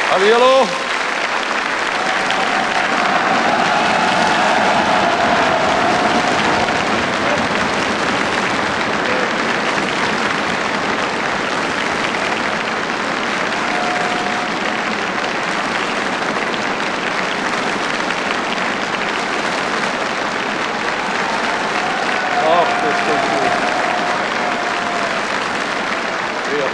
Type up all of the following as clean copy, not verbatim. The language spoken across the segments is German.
Hallihallo. Ach, das tut gut. Ja.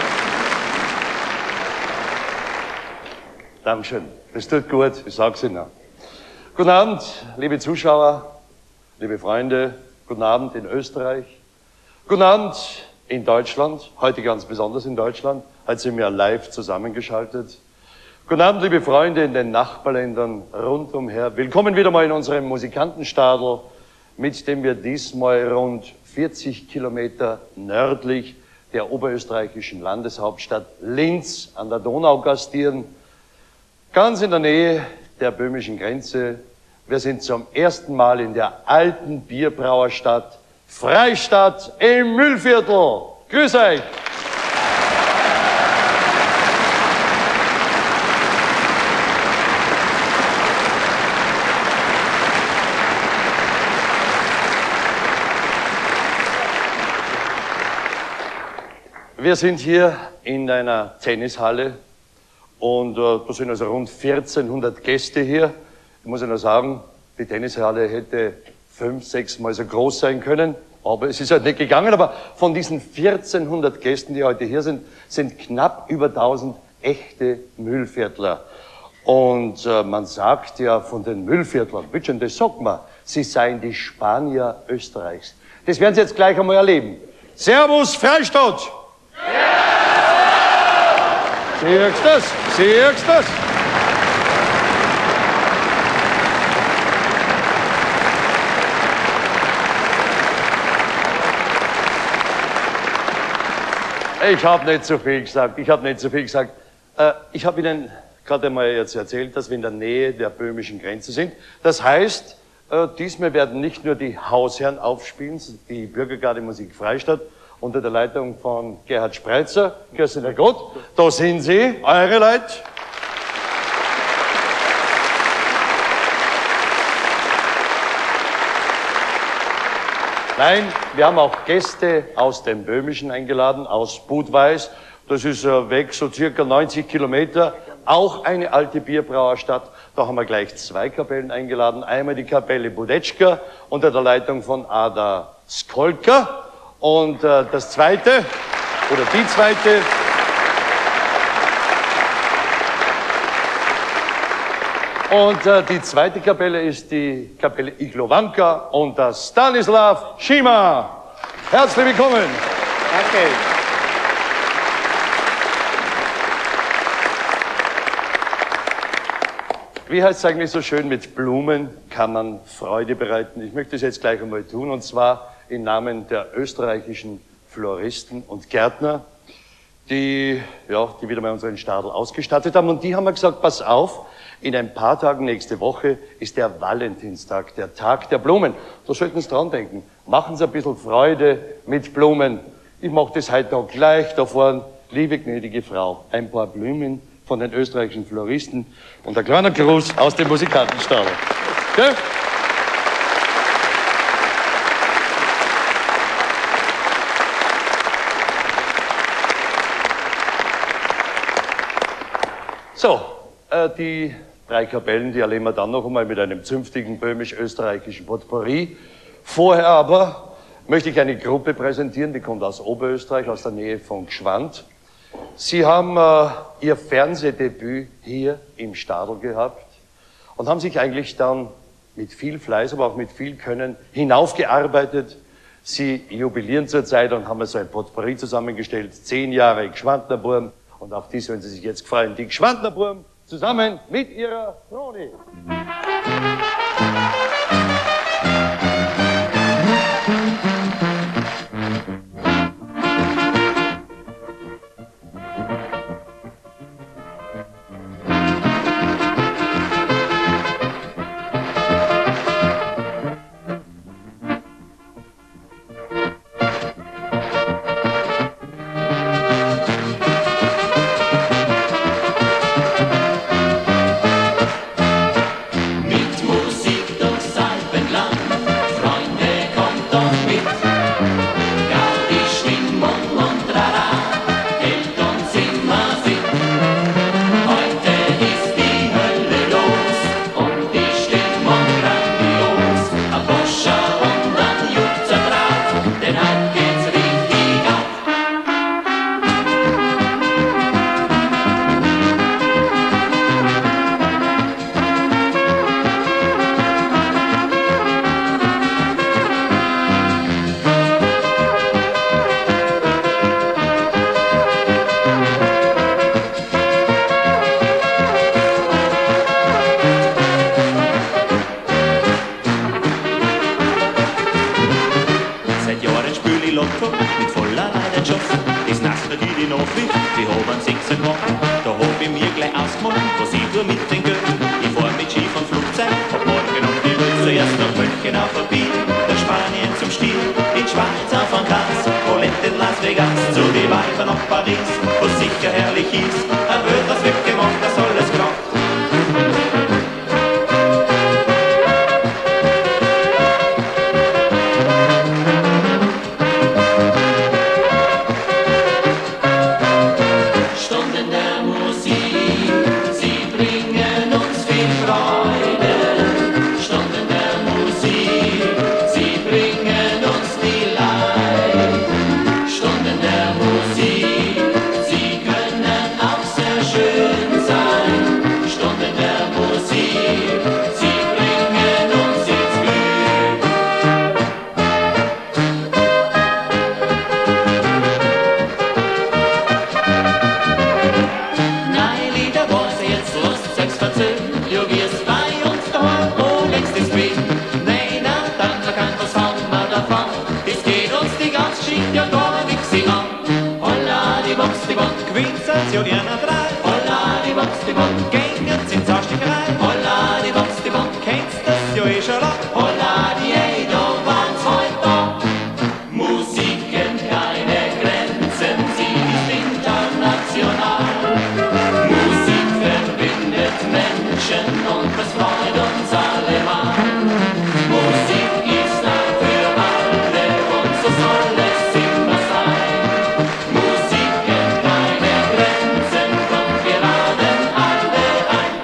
Dankeschön. Das tut gut, ich sag's Ihnen. Guten Abend, liebe Zuschauer, liebe Freunde. Guten Abend in Österreich. Guten Abend in Deutschland. Heute ganz besonders in Deutschland. Heute sind wir live zusammengeschaltet. Guten Abend, liebe Freunde in den Nachbarländern rundumher. Willkommen wieder mal in unserem Musikantenstadel, mit dem wir diesmal rund 40 Kilometer nördlich der oberösterreichischen Landeshauptstadt Linz an der Donau gastieren. Ganz in der Nähe der böhmischen Grenze. Wir sind zum ersten Mal in der alten Bierbrauerstadt Freistadt im Mühlviertel. Grüß euch! Wir sind hier in einer Tennishalle und da sind also rund 1400 Gäste hier. Ich muss Ihnen sagen, die Tennishalle hätte 5-, 6 Mal so groß sein können, aber es ist halt nicht gegangen. Aber von diesen 1400 Gästen, die heute hier sind, sind knapp über 1000 echte Mühlviertler. Und man sagt ja von den Mühlviertlern, bitte, das sagt man, sie seien die Spanier Österreichs. Das werden Sie jetzt gleich einmal erleben. Servus, Freistadt! Siehst du das? Siehst du das? Ich habe nicht so viel gesagt. Ich habe Ihnen gerade einmal jetzt erzählt, dass wir in der Nähe der böhmischen Grenze sind. Das heißt, diesmal werden nicht nur die Hausherren aufspielen, die Bürgergarde-Musik Freistadt, unter der Leitung von Gerhard Spreitzer. Grüß Herr Gott. Da sind Sie, eure Leute. Nein, wir haben auch Gäste aus dem Böhmischen eingeladen, aus Budweis. Das ist weg, so circa 90 Kilometer. Auch eine alte Bierbrauerstadt. Da haben wir gleich 2 Kapellen eingeladen. Einmal die Kapelle Budetschka unter der Leitung von Ada Skolka. Und das zweite, oder die zweite, die zweite Kapelle ist die Kapelle Iglowanka und der Stanislav Schima. Herzlich willkommen. Danke. Wie heißt es eigentlich so schön, mit Blumen kann man Freude bereiten? Ich möchte es jetzt gleich einmal tun, und zwar im Namen der österreichischen Floristen und Gärtner, die wieder mal unseren Stadel ausgestattet haben. Und die haben mir gesagt, pass auf, in ein paar Tagen nächste Woche ist der Valentinstag, der Tag der Blumen. Da sollten Sie dran denken. Machen Sie ein bisschen Freude mit Blumen. Ich mache das heute auch gleich. Da vorne, liebe gnädige Frau, ein paar Blumen von den österreichischen Floristen und ein kleiner Gruß aus dem Musikantenstadel. Okay? So, die 3 Kapellen, die erleben wir dann noch einmal mit einem zünftigen böhmisch-österreichischen Potpourri. Vorher aber möchte ich eine Gruppe präsentieren, die kommt aus Oberösterreich, aus der Nähe von Gschwand. Sie haben ihr Fernsehdebüt hier im Stadel gehabt und haben sich eigentlich dann mit viel Fleiß, aber auch mit viel Können hinaufgearbeitet. Sie jubilieren zurzeit und haben so ein Potpourri zusammengestellt, 10 Jahre Gschwandner Burm. Und auf die sollen Sie sich jetzt freuen. Die Gschwandner Burm zusammen mit ihrer Froni. von 6 gemacht. Da hab ich mir gleich ausgemacht, was ich tue mit den Geld. Ich fahr mit Ski vom Flugzeug, ab morgen auf die Welt. Zuerst nach München auf ein Bier, nach Spanien zum Stiel, in Schweiz auf ein Gras, Colette in Las Vegas, zu die Weiber nach Paris, wo sicher herrlich ist. Er wird das weggemacht, das alles klar. Jana drei. Holla, die Box, die Box, gehen jetzt ins Arschstickerei. Holla, die Box, kennst das ja eh schon lang. Holla, die da waren's heut da. Musik kennt keine Grenzen, sie ist international. Musik verbindet Menschen und das freut uns allemal. Musik ist da für alle und so soll es immer sein. Musik kennt keine Grenzen, kommt wir laden alle ein.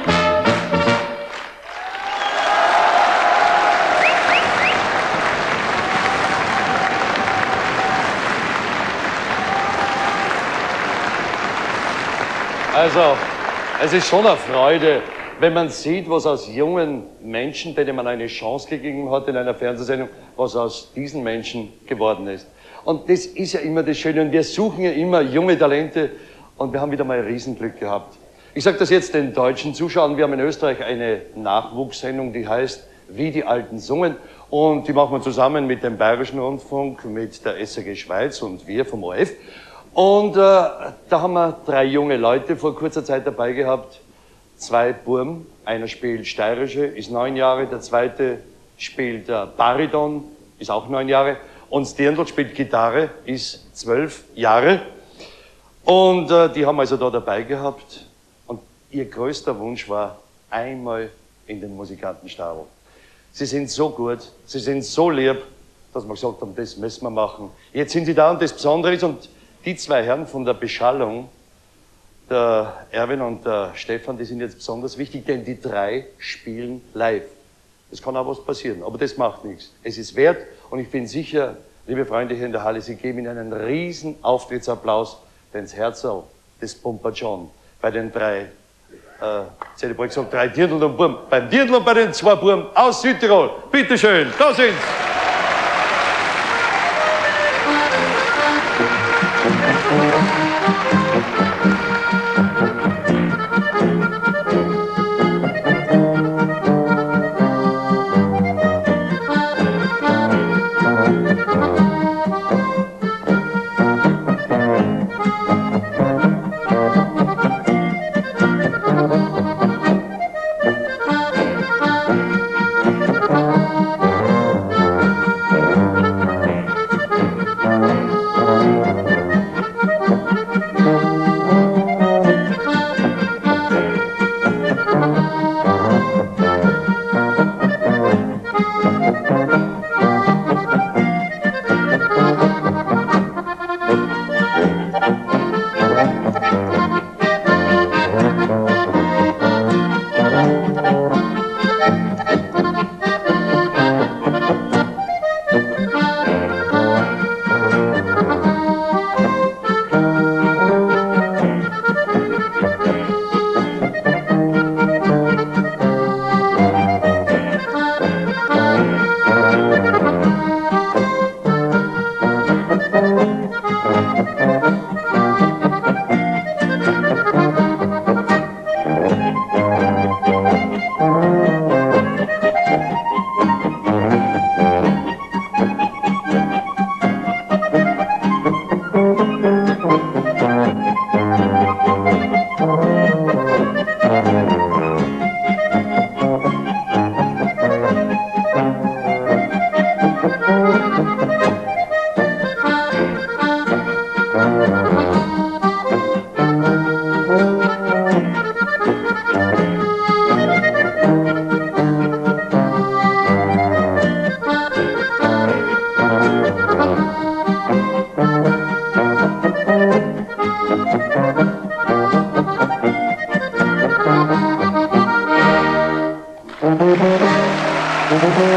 Also, es ist schon eine Freude, wenn man sieht, was aus jungen Menschen, denen man eine Chance gegeben hat in einer Fernsehsendung, was aus diesen Menschen geworden ist. Und das ist ja immer das Schöne. Und wir suchen ja immer junge Talente. Und wir haben wieder mal ein Riesenglück gehabt. Ich sage das jetzt den deutschen Zuschauern. Wir haben in Österreich eine Nachwuchssendung, die heißt Wie die Alten sungen. Und die machen wir zusammen mit dem Bayerischen Rundfunk, mit der SRG Schweiz und wir vom ORF. Und da haben wir 3 junge Leute vor kurzer Zeit dabei gehabt. 2 Burm, einer spielt Steirische, ist 9 Jahre, der zweite spielt Bariton, ist auch 9 Jahre, und Stirndl spielt Gitarre, ist 12 Jahre. Und die haben also da dabei gehabt. Und ihr größter Wunsch war einmal in den Musikantenstadl. Sie sind so gut, sie sind so lieb, dass wir gesagt haben, das müssen wir machen. Jetzt sind sie da und das Besondere ist, und die 2 Herren von der Beschallung, der Erwin und der Stefan, die sind jetzt besonders wichtig, denn die 3 spielen live. Es kann auch was passieren, aber das macht nichts. Es ist wert, und ich bin sicher, liebe Freunde hier in der Halle, Sie geben Ihnen einen riesen Auftrittsapplaus, denn das Herzl des Pumper John bei den 3, jetzt hätte ich gesagt, 3 Dirndl und Burm, beim Dirndl und bei den 2 Burm aus Südtirol. Bitteschön, da sind's.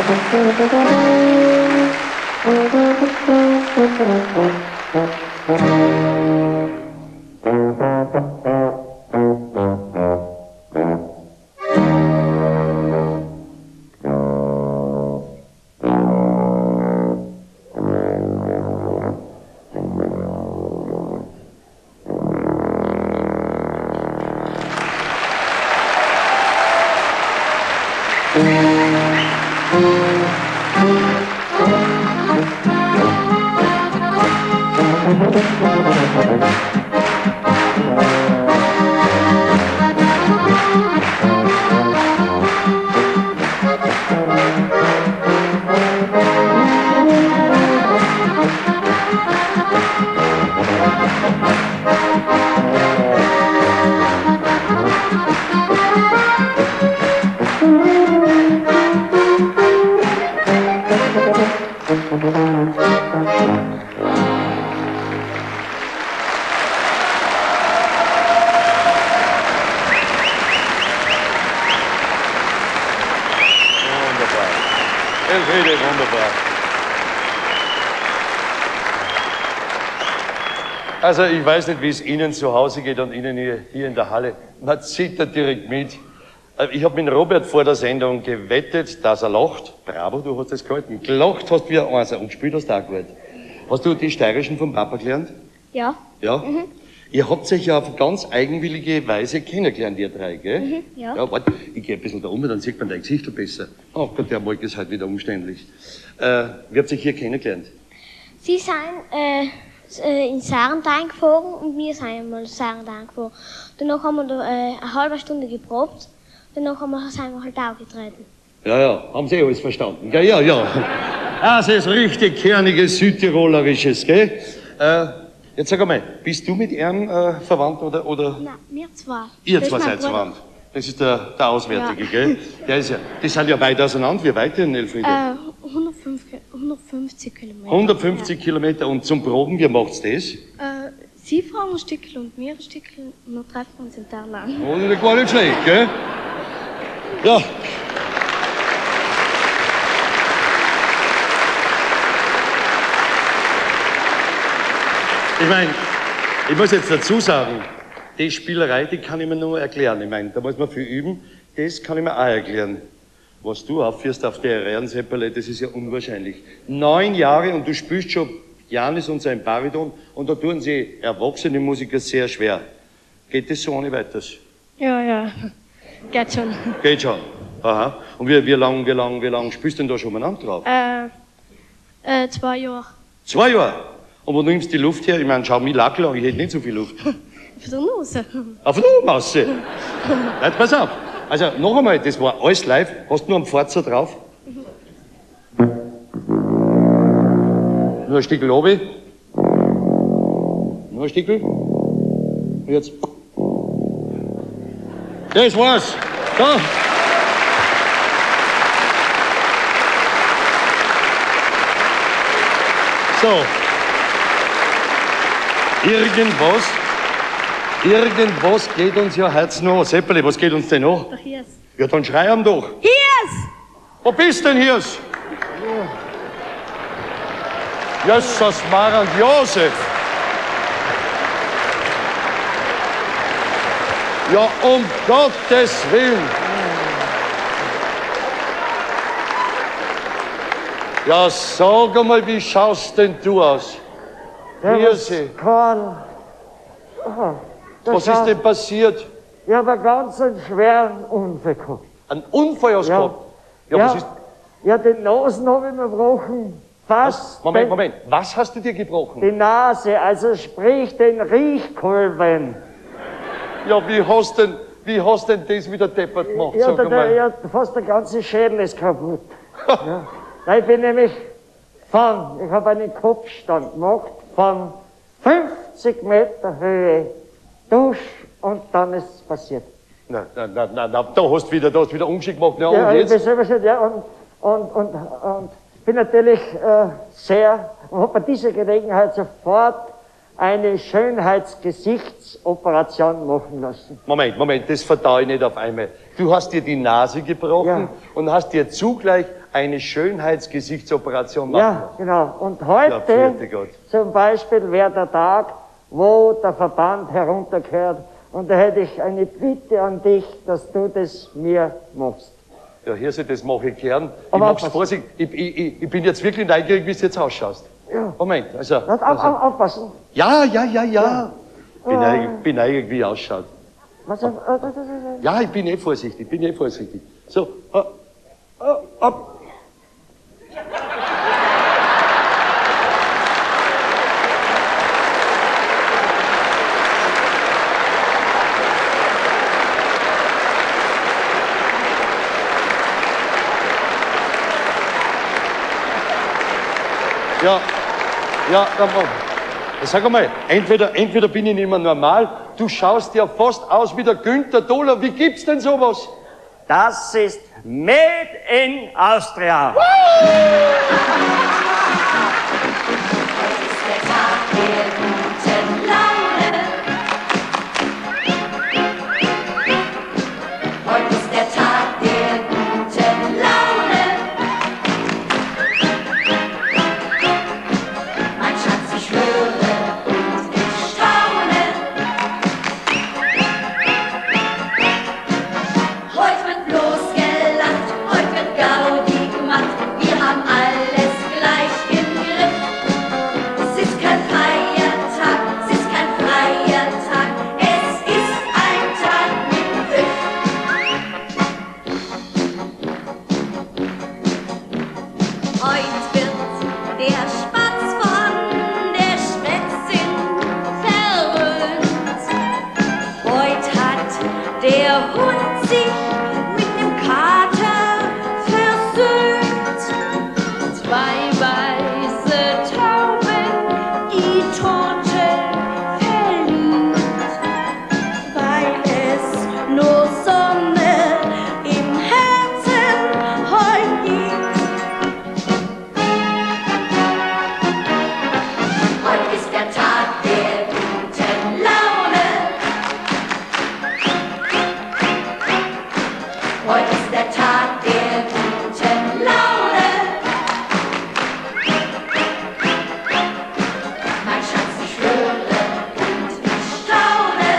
Elfriede, wunderbar. Also ich weiß nicht, wie es Ihnen zu Hause geht und Ihnen hier in der Halle. Man zittert direkt mit. Ich habe mit Robert vor der Sendung gewettet, dass er lacht. Bravo, du hast das gehalten. Gelacht hast wie ein Einser und gespielt hast auch gut. Hast du die Steirischen vom Papa gelernt? Ja. Ja? Mhm. Ihr habt euch ja auf ganz eigenwillige Weise kennengelernt, ihr drei, gell? Mhm, ja. Ja, warte, ich gehe ein bisschen da um, dann sieht man dein Gesicht besser. Ach Gott, der Molk ist halt wieder umständlich. Wie habt ihr euch hier kennengelernt? Sie sind in Sarenstein gefahren und wir sind einmal in Sarenstein gefahren. Danach haben wir da eine halbe Stunde geprobt, danach sind wir halt aufgetreten. Ja, ja, haben Sie alles verstanden, gell? Ja, ja. Das ist richtig kerniges Südtirolerisches, gell? Jetzt sag einmal, bist du mit ihm verwandt oder? Nein, wir zwei. Ihr zwei seid verwandt. Das ist der Auswärtige, ja. Gell? Der ist ja, die sind ja weit auseinander. Wie weit denn, Elfriede? 150 Kilometer. 150 ja. Kilometer. Und zum Proben, wie macht's das? Sie fahren ein Stückchen und wir ein Stückchen und dann treffen wir uns in der lang. Oh, das ist gar nicht schlecht, gell? Ja. Ich meine, ich muss jetzt dazu sagen, die Spielerei, die kann ich mir nur erklären. Ich meine, da muss man viel üben. Das kann ich mir auch erklären. Was du aufführst auf der Rehrenseppele, das ist ja unwahrscheinlich. 9 Jahre und du spielst schon Janis und sein Bariton und da tun sie erwachsene Musiker sehr schwer. Geht das so ohne weiteres? Ja. Geht schon. Geht schon. Aha. Und wie lang spielst du denn da schon mal drauf? 2 Jahre. 2 Jahre? Und wo nimmst du die Luft her? Ich meine, schau mich lackel an, ich hätte nicht so viel Luft. Auf der Nase. Auf der Nase? Jetzt pass auf. Also, noch einmal, das war alles live. Hast du nur einen Pforzer drauf? Nur ein Stückel oben. Nur ein Stückel. Und jetzt. Das war's. Da. So. Irgendwas geht uns ja heute noch. Seppele, was geht uns denn noch? Der Hirs. Ja, dann schrei ihm doch. Hirs! Wo bist denn, Hirs? Jesus, Mar und Josef. Ja, um Gottes Willen. Ja, sag einmal, wie schaust denn du aus? Hirse. Karl. Was ist denn passiert? Ich habe einen ganz schweren Unfall gehabt. Ein Unfall hast du gehabt? Ja, was ist... Ja, den Nasen habe ich mir gebrochen. Fast. Moment. Was hast du dir gebrochen? Die Nase, also sprich den Riechkolben. Ja, wie hast denn das wieder deppert gemacht? Ja, Sag einmal. ja, fast der ganze Schädel ist kaputt. Ja. Ich bin nämlich ich habe einen Kopfstand gemacht von 50 Meter Höhe, Dusch und dann ist es passiert. Na, da hast du wieder Ungeschick gemacht. Ja, Ja, und ich bin jetzt? selber schon, ja, und bin natürlich habe bei dieser Gelegenheit sofort eine Schönheitsgesichtsoperation machen lassen. Moment, das verdaue ich nicht auf einmal. Du hast dir die Nase gebrochen Ja. und hast dir zugleich eine Schönheitsgesichtsoperation machen. Ja, genau. Und Ja, heute vierte Gott. zum Beispiel wäre der Tag, wo der Verband heruntergehört. Und da hätte ich eine Bitte an dich, dass du das mir machst. Ja, hier sie, das mache ich gern. Ich Aber mach's aufpassen. Vorsicht. Ich bin jetzt wirklich neugierig, wie es jetzt ausschaust. Ja. Moment, also. Aufpassen. Ja. Bin neugierig, wie es ausschaut. Ja, ich bin vorsichtig, So, ab. Ja, dann mach. Sag einmal, entweder bin ich nicht mehr normal, du schaust ja fast aus wie der Günther Doller. Wie gibt's denn sowas? Das ist Made in Austria. Heute ist der Tag der guten Laune. Mein Schatz, ich höre und ich staune. Heute wird bloß gelacht, heute wird Gaudi gemacht. Wir haben alles gleich im Griff. Es ist kein Feiertag, es ist kein freier Tag. Es ist ein Tag mit Pfiff. Heut wird der Spatz von der Schwätzin verwöhnt. Heut hat der Hund sich mit dem Kater versöhnt. Zwei weiße Tauben, die Tote verliebt, weil es nur Sonne im Herzen heut gibt. Heute ist der Tag der guten Laune. Heute ist der Tag der guten Laune. Mein Schatz, ich höre und ich staune.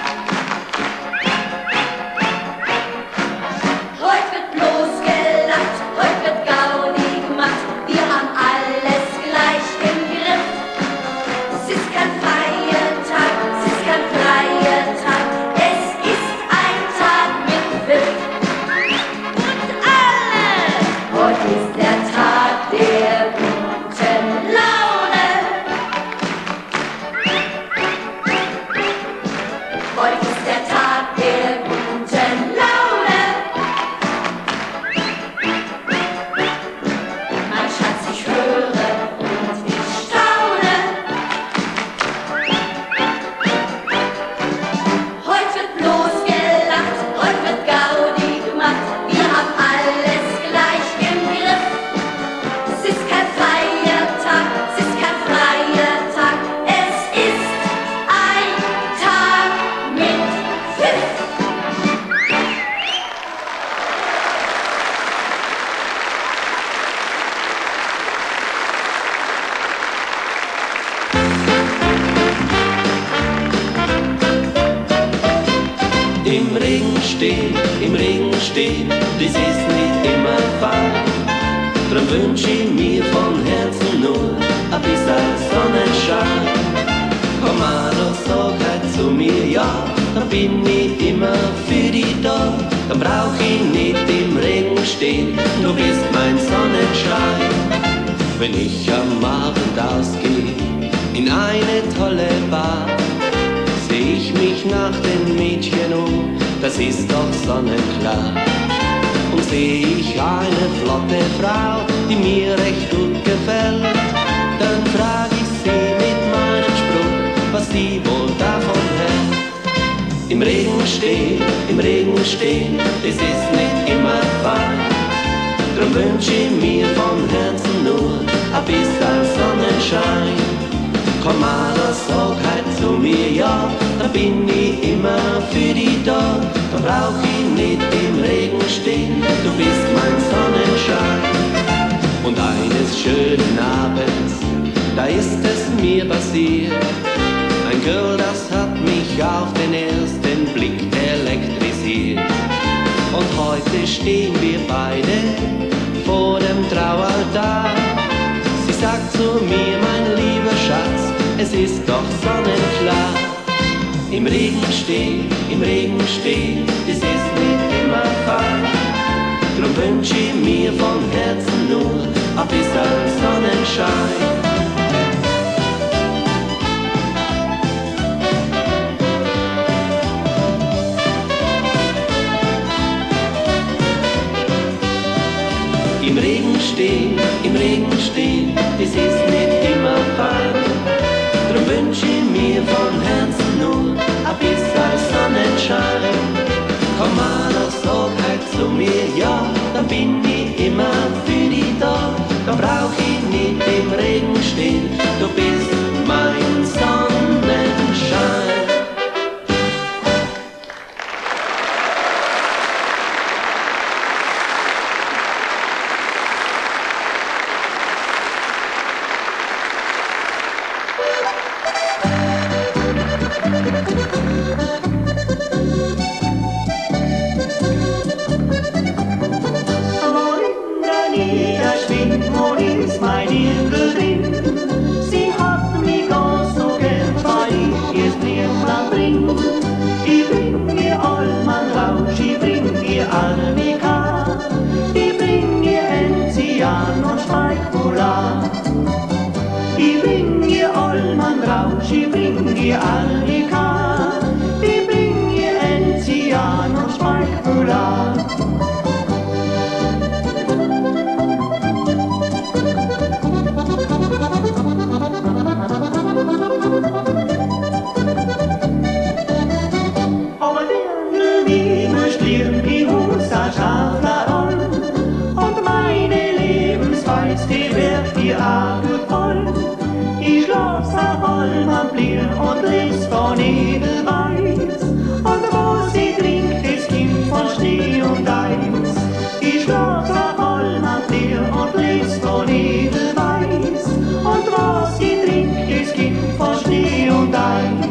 Heute wird bloß gelacht, heute wird Gaudi gemacht. Wir haben alles gleich im Griff. Es ist kein Feiertag, es ist kein freier Tag. Es ist ein Tag mit Pfiff. Und alle, heute ist der Tag der guten Laune. Heute ist der Tag der guten Laune. Mein Schatz, ich höre und ich staune. Heute wird bloß gelacht, heute wird Gaudi gemacht. Wir haben alles gleich im Griff. Es ist kein Feiertag, es ist kein freier Tag. Es ist ein Tag mit Pfiff. Im Regen stehen, das ist nicht immer fein. Drum wünsch ich mir von Herzen nur ein bisschen Sonnenschein. Komm Maro, sag halt zu mir ja, dann bin ich immer für dich da. Dann brauch ich nicht im Regen stehen, du bist mein Sonnenschein. Wenn ich am Abend ausgeh in eine tolle Bar, seh ich mich nach den Mädchen um, das ist doch sonnenklar. Und seh ich eine flotte Frau, die mir recht gut gefällt, dann frag ich sie mit meinem Spruch, was sie wohl davon hält. Im Regen stehen, das ist nicht immer fein. Drum wünsch ich mir von Herzen nur ein bisschen Sonnenschein. Komm mal, sag halt zu mir ja, da bin ich immer für dich da. Da brauch ich nicht im Regen stehen, du bist mein Sonnenschein. Und eines schönen Abends, da ist es mir passiert. Ein Girl, das hat mich auf den ersten Blick elektrisiert. Und heute stehen wir beide vor dem Traualtar. Sie sagt zu mir, mein lieber Schatz, es ist doch sonnenklar. Im Regen stehen, das ist nicht immer fein. Drum wünsch ich mir von Herzen nur ein bisschen Sonnenschein. Im Regen stehen, das ist nicht immer fein. Drum wünsch ich mir von Herzen nur ein bisschen Sonnenschein. Komm mal, sag halt zu mir, ja, dann bin ich immer für dich da. Da brauch ich nicht im Regen stehen, du bist mein Sonnenschein. Ich bring dir Annika, ich bring dir Enzian und Speikular. Aber der Liebe stirbt die Husa Schafleron und meine Lebensweis, die wird dir voll. Ich schlaf's auf allem Blier und les von Edelweiß. Und wo sie trinkt, das Kind von Schnee und Eis. Ich schlaf's auf allem Blier und les von Edelweiß. Und wo sie trinkt, das Kind von Schnee und Eis.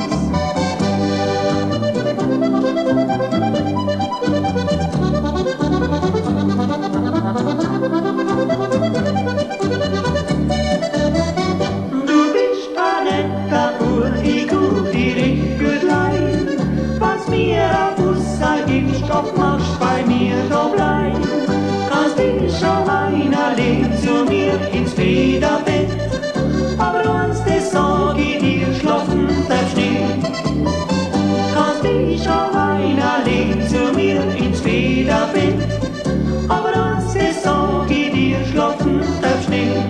Doch machst bei mir so bleib. Kannst dich schon einer lehnt zu mir ins Federbett. Aber wenn's das sag ich dir, schlafen bleib stehen. Kannst dich schon einer lehnt zu mir ins Federbett. Aber wenn's das sag ich dir, schlafen bleib stehen.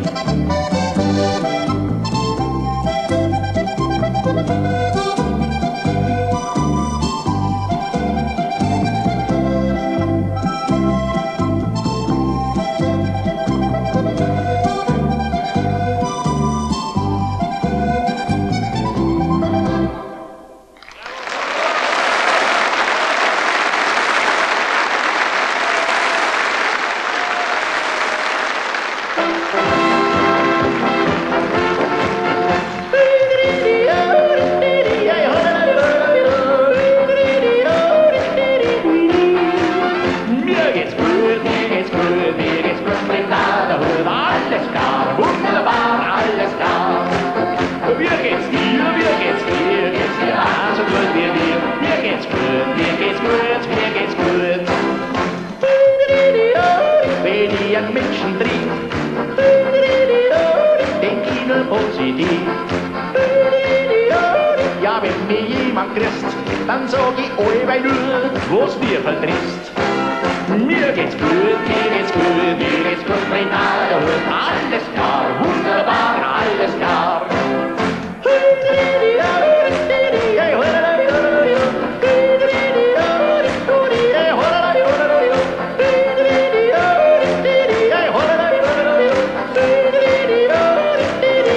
Ja, wenn mir jemand grüßt, dann sag ich allweil nur, was mir verdrisst. Mir geht's gut, Renate, alles klar, wunderbar, alles klar.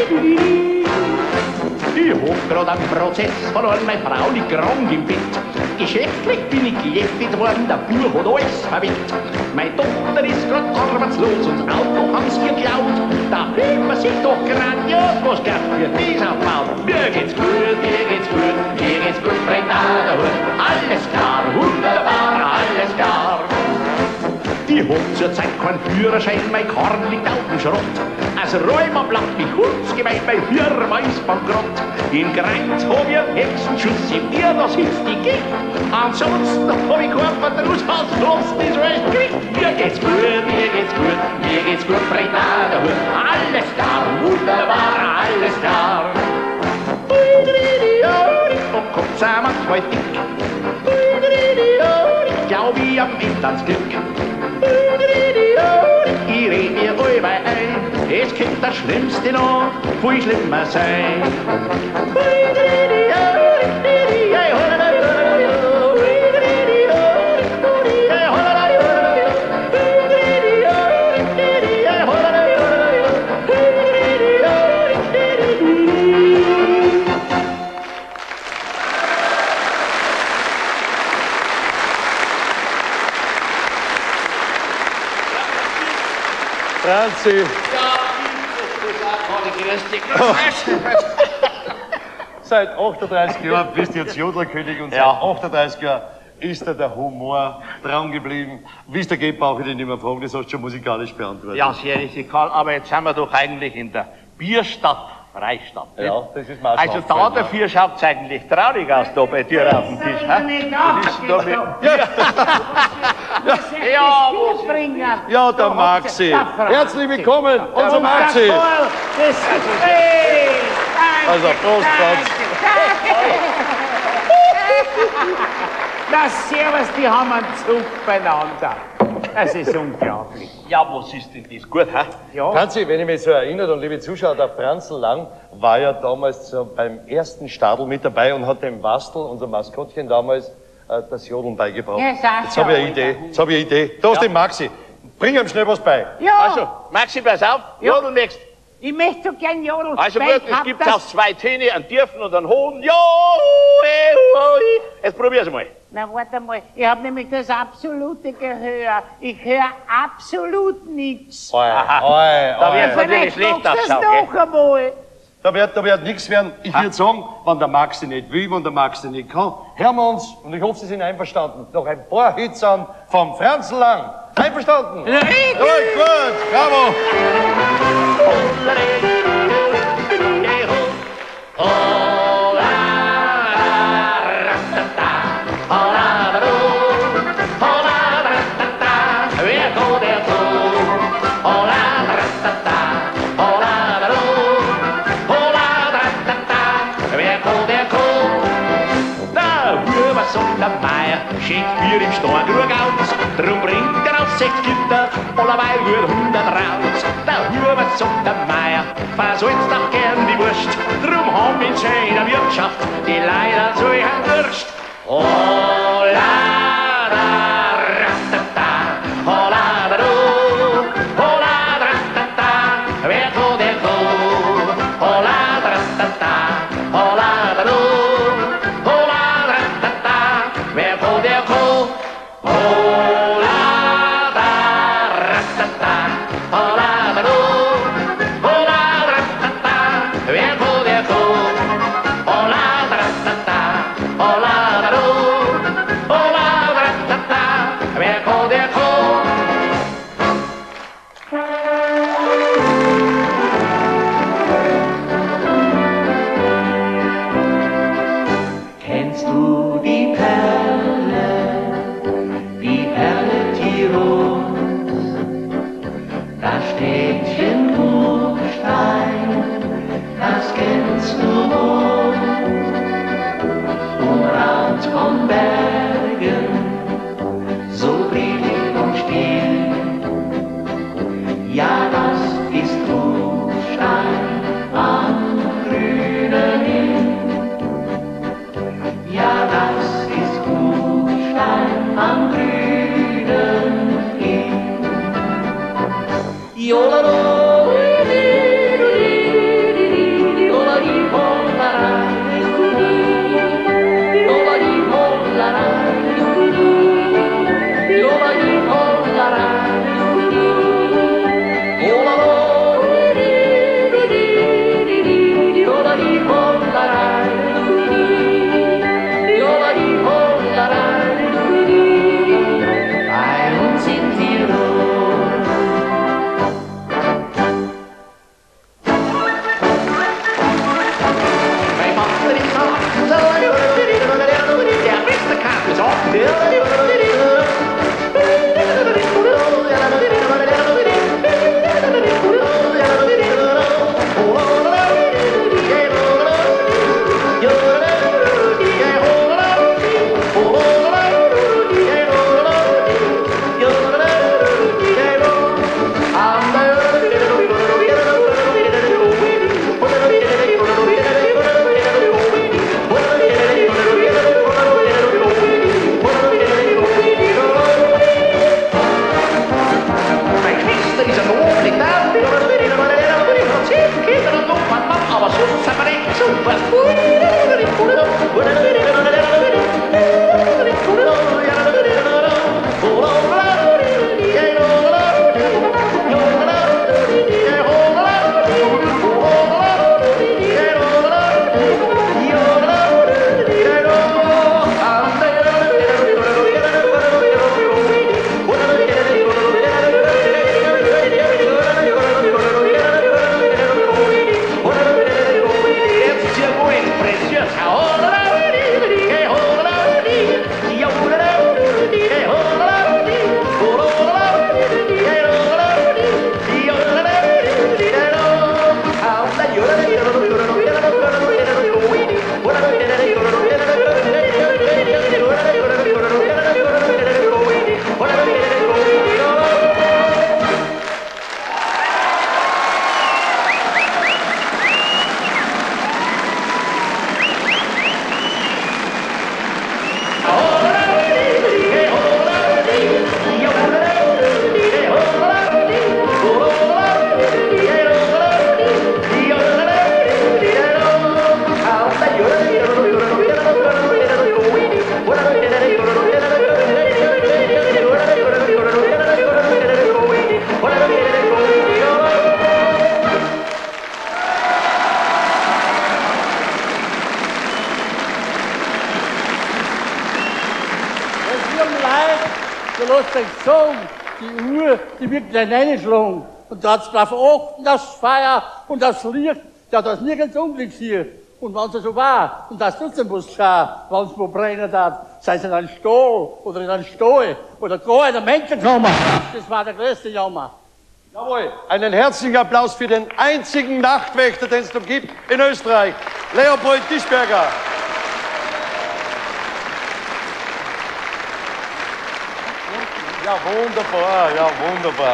Ich hab grad einen Prozess, von all meine Frau liegt krank im Bett. geschäftlich bin ich gejäftet worden, der Bub hat alles verwickt. Meine Tochter ist grad arbeitslos und das Auto haben's ihr geklaut. Da fühlt man sich doch grandios, was gab für dies aufbaut. Mir geht's gut, mir geht's gut, mir geht's gut, bringt der Hut. Alles klar, wunderbar, alles klar. Ich hab zurzeit keinen Führerschein, mein Karren liegt auf dem Schrott. Als Räumer bleibt mich hundsgemein, mein Firma ist bankrott. In Greiz hab ich einen Hexenschuss, im Bier, das ist die Gicht. Ansonsten hab ich keinen Verdruss, ansonsten ist alles Krieg. Mir geht's gut, mir geht's gut, mir geht's gut, bringt der Hut. Alles klar, wunderbar, alles klar. Und kommt sind manchmal dick. Glaub ich am Ende ans Glück. Ich red mir allweil ein, es könnte das Schlimmste noch viel schlimmer sein. Franzi. Seit 38 Jahren bist du jetzt Jodlerkönig und seit 38 Jahren ist dir der Humor dran geblieben. Wie es dir geht, brauche ich dich nicht mehr fragen, das hast du schon musikalisch beantwortet. Ja, sehr richtig, Karl, aber jetzt sind wir doch eigentlich in der Bierstadt Freistadt. Ja, das ist mir auch Also da dafür schaut es eigentlich traurig aus, da bei dir auf dem Tisch. Ja, der Maxi. Herzlich willkommen, unser Maxi. Also, Prost, Franz. Na, servus, die haben einen Zug beieinander. Das ist unglaublich. Ja, was ist denn das? Gut, hä? Ja. Franzi, wenn ich mich so erinnere, und liebe Zuschauer, der Franzl Lang war ja damals so beim ersten Stadl mit dabei und hat dem Wastel, unser Maskottchen damals, das Jodeln beigebracht. Ja, jetzt habe ich eine Idee, Da ist der Maxi. Bring ihm schnell was bei. Ja, Also, Maxi, pass auf, jodeln nächst. ich möchte so gern jodeln. Also weil gut, ich es hab gibt das- auf 2 Töne, einen tiefen und einen hohen. Ja, jetzt probier's mal. Na, warte mal, ich habe nämlich das absolute Gehör. Ich höre absolut nichts. Oi, Da wird's oi. natürlich Vielleicht schlecht magst du ausschauen, das gell? noch einmal. Da wird nichts werden. Ich würde sagen, wenn der Maxi nicht will, wenn der Maxi nicht kann, hören wir uns, und ich hoffe, Sie sind einverstanden, noch ein paar Hits an vom Franzl Lang. Einverstanden? Ja, gut, bravo. Der Meier schenkt Bier im Storngrug aus, drum bringt er auf 6 Liter, allerweil gut 100 raus. Der Huber sagt der Meier, versalzt doch gern die Wurst, drum haben in seiner Wirtschaft die leider so ein Durst. Oh la da ratata, oh la da do, oh la da ratata, wer ko der ko, oh la da ratata, oh la da do. Wer ko der ko, oh la da ratata, oh la da do, oh la da ratata. Wer ko der ko, oh la da ratata, oh la da do, oh la da ratata. Wer ko der ko. Kennst du die Perle Tirol, das Städtchen Buchstein, das kennst du wohl, umrahmt von Bergen, so friedlich und still. Ja, das ist Buchstein am grünen Hill. Ja, das ist Buchstein am grünen Hill. Jolaro, jolari, holara, jolari, holara. jungen Leute, du lässt dich sagen, die Uhr, die wird gleich reinschlagen. Und da hat's drauf achten, das Feuer und das Licht, ja, das nirgends Unglück hier. Und wenn es so war, und das trotzdem was schauen, wenn es wo brennen hat, sei es in einem Stall oder in einem Stall oder gar in der Menschenkammer. Das war der größte Jammer. Jawohl, einen herzlichen Applaus für den einzigen Nachtwächter, den es noch gibt in Österreich, Leopold Tischberger. Ja, wunderbar, ja, wunderbar.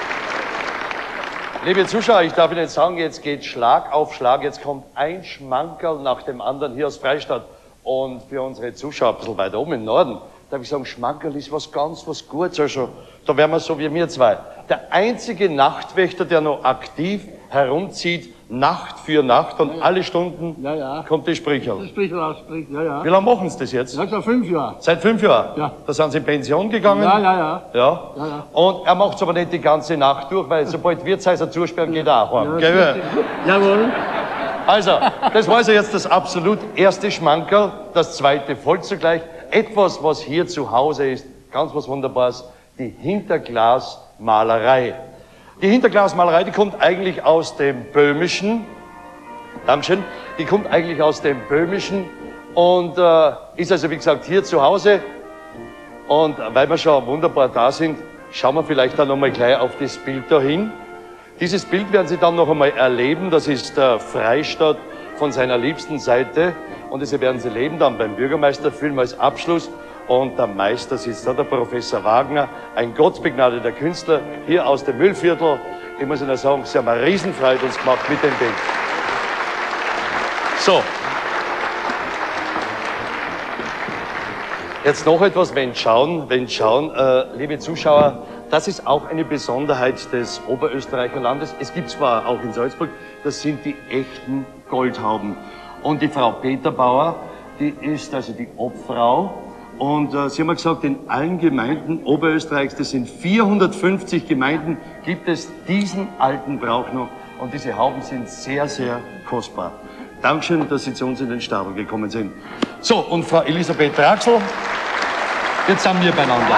Liebe Zuschauer, ich darf Ihnen sagen, jetzt geht Schlag auf Schlag, jetzt kommt ein Schmankerl nach dem anderen hier aus Freistadt. Und für unsere Zuschauer ein bisschen weiter oben im Norden, darf ich sagen, Schmankerl ist was Gutes, also da wären wir so wie wir zwei. Der einzige Nachtwächter, der noch aktiv herumzieht, Nacht für Nacht und alle Stunden kommt die Sprichel. Das Sprichel ausspricht, ja, ja. Wie lange machen Sie das jetzt? Ja, seit 5 Jahren. Seit 5 Jahren? Ja. Da sind Sie in Pension gegangen? Ja. Und er macht es aber nicht die ganze Nacht durch, weil sobald Wirtshäuser zusperren, geht er auch heim. Gell? Jawohl. Also, das war also jetzt das absolut erste Schmankerl, das zweite folgt zugleich. Etwas, was hier zu Hause ist, ganz was Wunderbares, die Hinterglasmalerei. Die Hinterglasmalerei, die kommt eigentlich aus dem Böhmischen. Dankeschön. Die kommt eigentlich aus dem Böhmischen und ist also, wie gesagt, hier zu Hause. Und weil wir schon wunderbar da sind, schauen wir vielleicht dann nochmal gleich auf das Bild dahin. Dieses Bild werden Sie dann noch einmal erleben. Das ist der Freistadt von seiner liebsten Seite. Und das werden Sie erleben dann beim Bürgermeisterfilm als Abschluss. Und der Meister sitzt da, der Professor Wagner, ein gottbegnadeter Künstler hier aus dem Müllviertel. Ich muss Ihnen sagen, Sie haben eine Riesenfreude uns gemacht mit dem Bild. So. Jetzt noch etwas, wenn schauen, liebe Zuschauer, das ist auch eine Besonderheit des Oberösterreicher Landes. Es gibt zwar auch in Salzburg, das sind die echten Goldhauben. Und die Frau Peterbauer, die ist also die Obfrau. Und sie haben mir gesagt, in allen Gemeinden Oberösterreichs, das sind 450 Gemeinden, gibt es diesen alten Brauch noch. Und diese Hauben sind sehr, sehr kostbar. Dankeschön, dass Sie zu uns in den Stadel gekommen sind. So, und Frau Elisabeth Draxl, jetzt sind wir beieinander.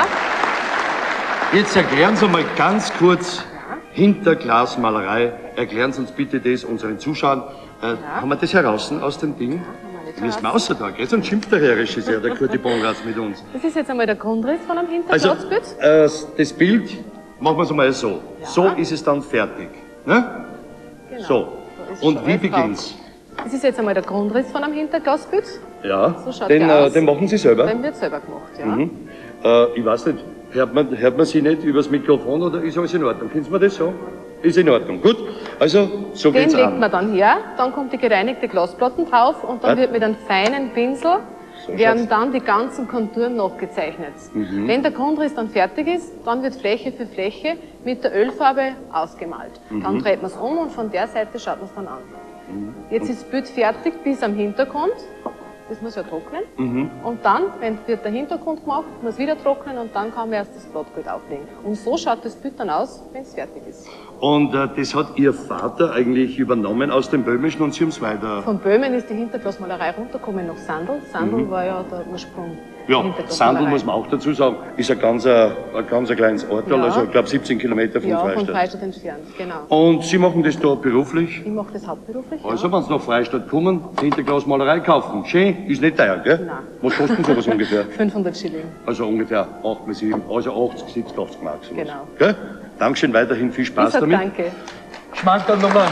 Jetzt erklären Sie mal ganz kurz Hinterglasmalerei. Erklären Sie uns bitte das unseren Zuschauern. Haben wir das heraus aus dem Ding? Müssen wir außer da, gell? Sonst schimpft der Herr Regisseur, der Kurti Bonratz mit uns. Das ist jetzt einmal der Grundriss von einem Hinterglasbild. Also, das Bild, machen wir es einmal so. Ja. So ist es dann fertig. Ne? Genau. So. Und wie beginnt's? Das ist jetzt einmal der Grundriss von einem Hinterglasbild. Ja, so schaut der aus. Den machen Sie selber? Den wird selber gemacht, ja. Mhm. Ich weiß nicht, hört man Sie nicht übers Mikrofon oder ist alles in Ordnung? Können Sie mir das sagen? Ist in Ordnung. Gut, also so geht's an. Den legt man dann her, dann kommt die gereinigte Glasplatten drauf und dann wird mit einem feinen Pinsel werden dann die ganzen Konturen nachgezeichnet. Wenn der Grundriss dann fertig ist, dann wird Fläche für Fläche mit der Ölfarbe ausgemalt. Dann dreht man es um und von der Seite schaut man es dann an. Jetzt ist das Bild fertig bis am Hintergrund. Das muss ja trocknen. Und dann, wenn wird der Hintergrund gemacht, muss wieder trocknen und dann kann man erst das Blattbild auflegen. Und so schaut das Bild dann aus, wenn es fertig ist. Und das hat Ihr Vater eigentlich übernommen aus dem Böhmischen und Sie haben es weiter... Von Böhmen ist die Hinterglasmalerei runtergekommen nach Sandl. Sandl war ja der Ursprung. Ja, Sandl muss man auch dazu sagen, ist ein ganz kleines Ort, also ich glaube 17 Kilometer von Freistadt. Ja, von Freistadt entfernt, genau. Und Sie machen das da beruflich? Ich mache das hauptberuflich, Also, wenn Sie nach Freistadt kommen, Hinterglasmalerei kaufen. Schön, ist nicht teuer, gell? Nein. Was kostet sowas ungefähr? 500 Schilling. Also ungefähr 8 bis 7, also 80, 70, 80 Mark sowas. Genau. Gell? Dankeschön, weiterhin viel Spaß damit. Danke. Schmankerl nochmal.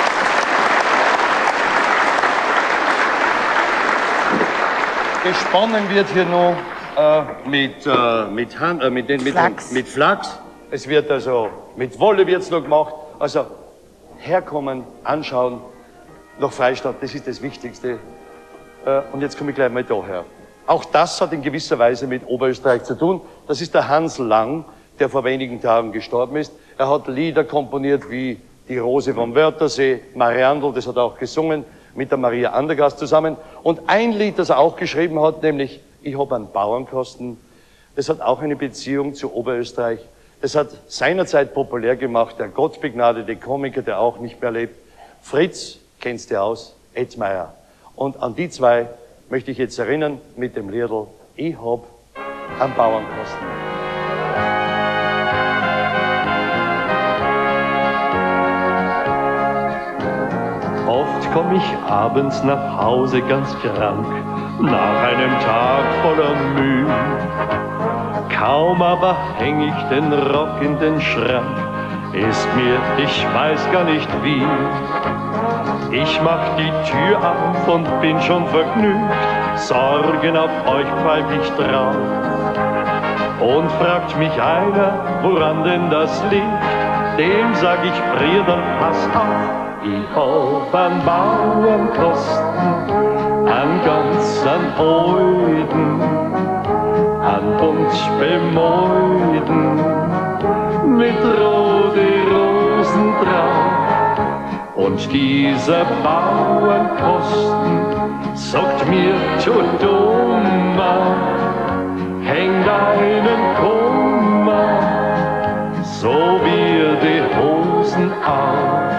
Gesponnen wird hier noch mit Flachs. Es wird also mit Wolle wird's noch gemacht. Also herkommen, anschauen, nach Freistadt, das ist das Wichtigste. Und jetzt komme ich gleich mal daher. Auch das hat in gewisser Weise mit Oberösterreich zu tun. Das ist der Hans Lang, der vor wenigen Tagen gestorben ist. Er hat Lieder komponiert wie Die Rose vom Wörthersee, Mariandel, das hat er auch gesungen, mit der Maria Andergast zusammen. Und ein Lied, das er auch geschrieben hat, nämlich Ich hab einen Bauernkosten, das hat auch eine Beziehung zu Oberösterreich. Das hat seinerzeit populär gemacht, der gottbegnadete Komiker, der auch nicht mehr lebt. Fritz, kennst du aus, Edmeier. Und an die zwei möchte ich jetzt erinnern mit dem Liedl Ich hab am Bauernkosten. Oft komm ich abends nach Hause ganz krank, nach einem Tag voller Mühe. Kaum aber häng ich den Rock in den Schrank, ist mir, ich weiß gar nicht wie. Ich mach die Tür auf und bin schon vergnügt, Sorgen auf euch pfeif ich drauf. Und fragt mich einer, woran denn das liegt, dem sag ich, Brier, dann pass auf. Ich hab an Bauernkosten, an ganz an Euden, an bunt bemäuden, mit rote Rosen drauf. Und dieser Bauernkosten sagt mir, du Dummer, häng deinen Kummer, so wie die Hosen auf.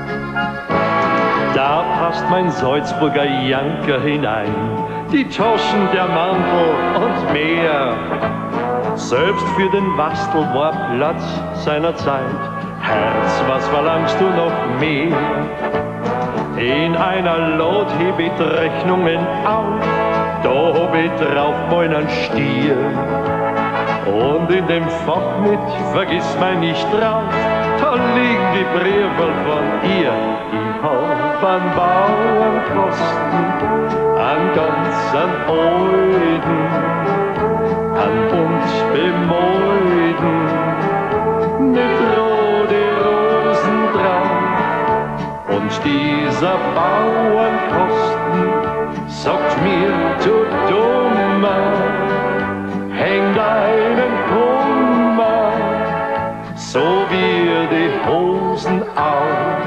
Da passt mein Salzburger Janker hinein, die Taschen, der Mantel und mehr. Selbst für den Wastel war Platz seiner Zeit. Herz, was verlangst du noch mehr? In einer Lot heb ich Rechnungen auf, da hab ich drauf meinen Stier. Und in dem Fach mit, vergiss mein nicht drauf, da liegen die Briefe von ihr. Ich hab an Bauernkosten, an ganz an Euden, an bunt bemäuden, mit rote Rosen drauf. Und dieser Bauernkosten sagt mir, du Dummer, häng deinen Kummer, so wie die Hosen auf.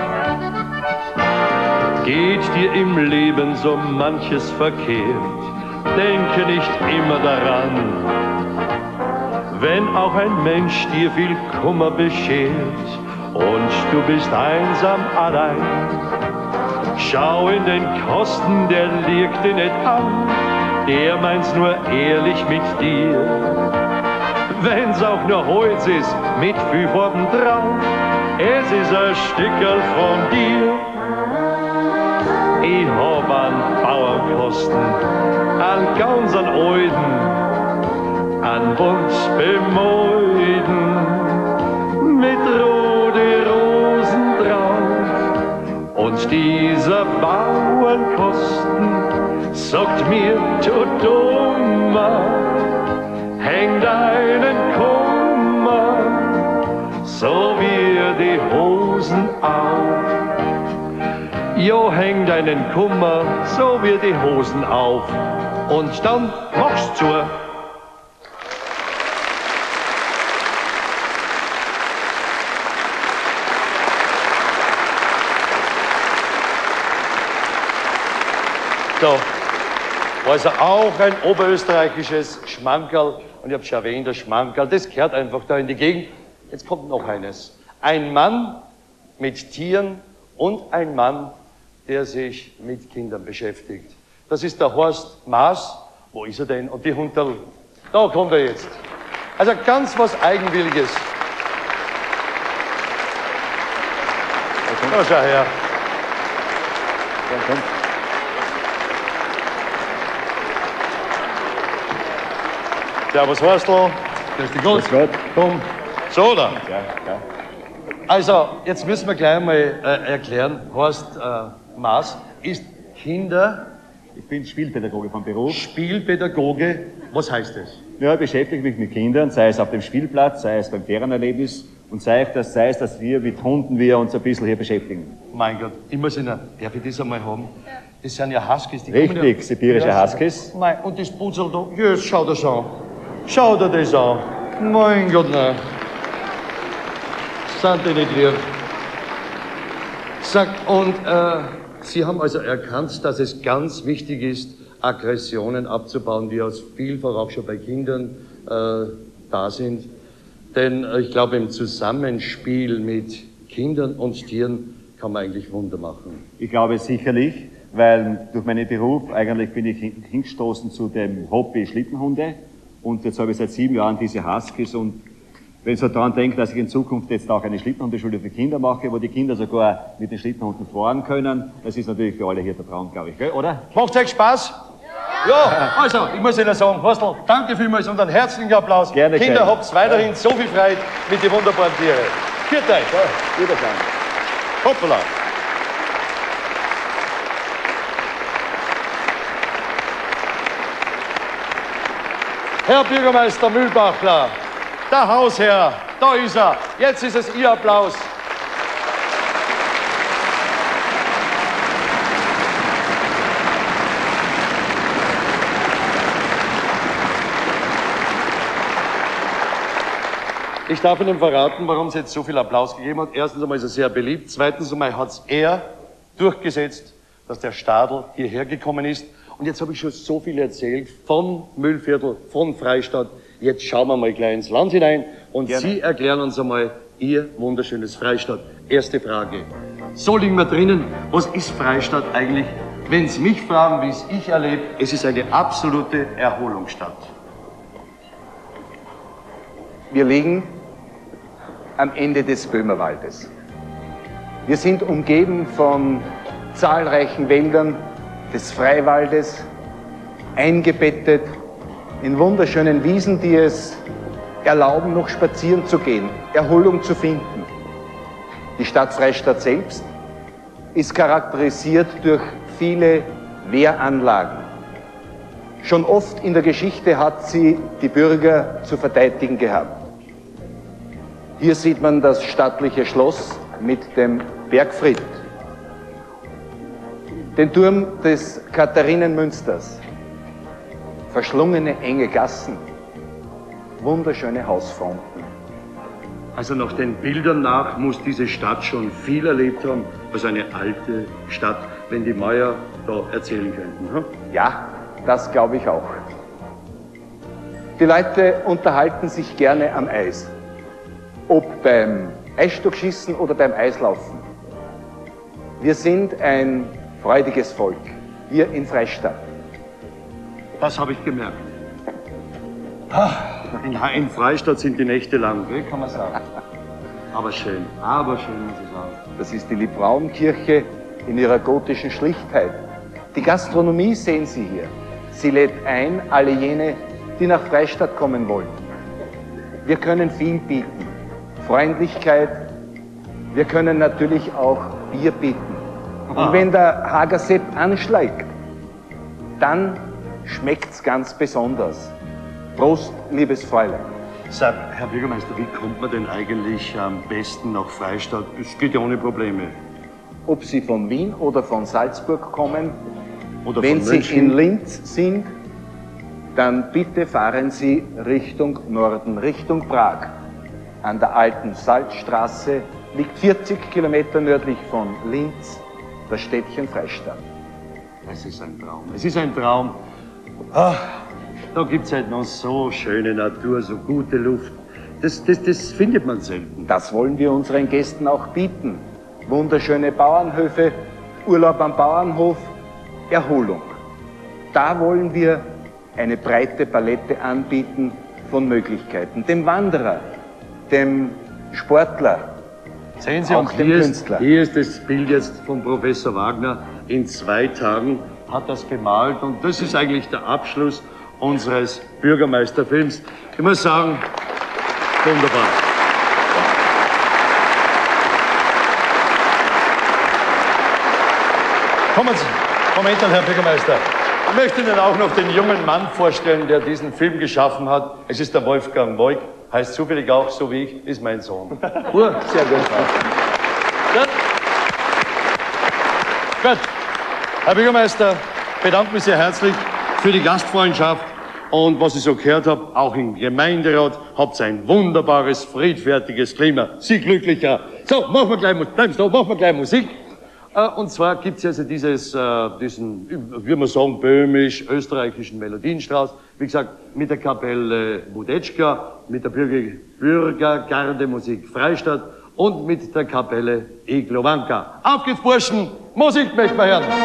Geht dir im Leben so manches verkehrt, denke nicht immer daran. Wenn auch ein Mensch dir viel Kummer beschert und du bist einsam allein, schau in den Kosten, der liegt dir nicht an, der meint's nur ehrlich mit dir. Wenn's auch nur Holz ist, mit viel Farben drauf, es ist ein Stückerl von dir. Ich hab an Bauernkosten, an ganz an Euden, an bunt bemäuden, mit rote Rosen drauf. Und dieser Bauernkosten sagt mir, du Dummer, häng deinen Kummer, so wie die Hosen auf. Jo, häng deinen Kummer, so wie die Hosen auf. Und dann machst zu. So, also auch ein oberösterreichisches Schmankerl. Und ich habe schon erwähnt, das Schmankerl, das gehört einfach da in die Gegend. Jetzt kommt noch eines. Ein Mann mit Tieren und ein Mann, der sich mit Kindern beschäftigt. Das ist der Horst Maas. Wo ist er denn? Und die Hunterl, da kommt er jetzt. Also ganz was Eigenwilliges. Da schau her. Servus Horstl. Grüß dich Gott. Komm. So da. Ja. Also, jetzt müssen wir gleich mal erklären, Horst Maas ist Kinder... Ich bin Spielpädagoge vom Beruf. Spielpädagoge, was heißt das? Ja, ich beschäftige mich mit Kindern, sei es auf dem Spielplatz, sei es beim Ferienerlebnis und sei es, dass wir mit Hunden uns ein bisschen hier beschäftigen. Mein Gott, ich muss Ihnen, darf ich das einmal haben? Das sind ja Huskies. Die Richtig, ja, sibirische Huskies. Mein, und das Putzel da, jetzt schau das an. Schau dir das an. Mein Gott, nein. Sind die nicht lieb? Sag, und Sie haben also erkannt, dass es ganz wichtig ist, Aggressionen abzubauen, die aus vielfach auch schon bei Kindern da sind. Denn ich glaube, im Zusammenspiel mit Kindern und Tieren kann man eigentlich Wunder machen. Ich glaube sicherlich, weil durch meinen Beruf eigentlich bin ich hingestoßen zu dem Hobby Schlittenhunde Und jetzt habe ich seit 7 Jahren diese Huskies und wenn ich so daran denke, dass ich in Zukunft jetzt auch eine Schlittenhundeschule für Kinder mache, wo die Kinder sogar mit den Schlittenhunden fahren können, das ist natürlich für alle hier der Traum, glaube ich, gell, oder? Macht's euch Spaß? Ja, also, ich muss Ihnen sagen, Horstl, danke vielmals und einen herzlichen Applaus. Gerne, Kinder, gerne. habt weiterhin so viel Freude mit den wunderbaren Tieren. Viert euch. Ja, Wiedersehen. Hoppala. Herr Bürgermeister Mühlbachler, der Hausherr, da ist er. Jetzt ist es Ihr Applaus. Ich darf Ihnen verraten, warum es jetzt so viel Applaus gegeben hat. Erstens einmal ist er sehr beliebt. Zweitens einmal hat es er durchgesetzt, dass der Stadl hierher gekommen ist. Und jetzt habe ich schon so viel erzählt von Mühlviertel, von Freistadt. Jetzt schauen wir mal gleich ins Land hinein und Gerne. Sie erklären uns einmal Ihr wunderschönes Freistadt. Erste Frage. So liegen wir drinnen. Was ist Freistadt eigentlich? Wenn Sie mich fragen, wie es ich erlebe, es ist eine absolute Erholungsstadt. Wir liegen am Ende des Böhmerwaldes. Wir sind umgeben von zahlreichen Wäldern des Freiwaldes, eingebettet in wunderschönen Wiesen, die es erlauben, noch spazieren zu gehen, Erholung zu finden. Die Stadt Freistadt selbst ist charakterisiert durch viele Wehranlagen. Schon oft in der Geschichte hat sie die Bürger zu verteidigen gehabt. Hier sieht man das stattliche Schloss mit dem Bergfried, den Turm des Katharinenmünsters, verschlungene enge Gassen, wunderschöne Hausfronten. Also nach den Bildern nach muss diese Stadt schon viel erlebt haben, als eine alte Stadt, wenn die Meier da erzählen könnten. Hm? Ja, das glaube ich auch. Die Leute unterhalten sich gerne am Eis. Ob beim Eisstockschießen oder beim Eislaufen. Wir sind ein freudiges Volk, wir in Freistadt. Das habe ich gemerkt. In Freistadt sind die Nächte lang, kann man sagen. Aber schön, muss ich sagen. Das ist die Liebfrauenkirche in ihrer gotischen Schlichtheit. Die Gastronomie sehen Sie hier. Sie lädt ein, alle jene, die nach Freistadt kommen wollen. Wir können viel bieten. Freundlichkeit. Wir können natürlich auch Bier bieten. Und wenn der Hagersepp anschlägt, dann schmeckt's ganz besonders. Prost, liebes Fräulein. Sag, Herr Bürgermeister, wie kommt man denn eigentlich am besten nach Freistadt? Das geht ja ohne Probleme. Ob Sie von Wien oder von Salzburg kommen, Oder wenn von Sie München. in Linz sind, dann bitte fahren Sie Richtung Norden, Richtung Prag. An der alten Salzstraße liegt 40 Kilometer nördlich von Linz das Städtchen Freistadt. Es ist ein Traum. Es ist ein Traum. Ach, da gibt es halt noch so schöne Natur, so gute Luft. Das findet man selten. Das wollen wir unseren Gästen auch bieten. Wunderschöne Bauernhöfe, Urlaub am Bauernhof, Erholung. Da wollen wir eine breite Palette anbieten von Möglichkeiten. Dem Wanderer, dem Sportler, Sehen Sie, auch und dem hier Künstler. hier ist das Bild jetzt von Professor Wagner. In 2 Tagen hat das gemalt und das ist eigentlich der Abschluss unseres Bürgermeisterfilms. Ich muss sagen, wunderbar. Kommen Sie, Moment, Herr Bürgermeister. Ich möchte Ihnen auch noch den jungen Mann vorstellen, der diesen Film geschaffen hat. Es ist der Wolfgang Moik, heißt zufällig auch, so wie ich, ist mein Sohn. Sehr gut. Gut. Gut. Herr Bürgermeister, bedanke mich sehr herzlich für die Gastfreundschaft und was ich so gehört habe, auch im Gemeinderat habt ihr ein wunderbares, friedfertiges Klima. Sie glücklicher. So, machen wir gleich Musik. Und zwar gibt es also diesen, wie man sagen, böhmisch-österreichischen Melodienstrauß. Wie gesagt, mit der Kapelle Budetschka, mit der Bürgergarde Musik Freistadt und mit der Kapelle Iglowanka. Auf geht's, Burschen! Musik möchten wir hören!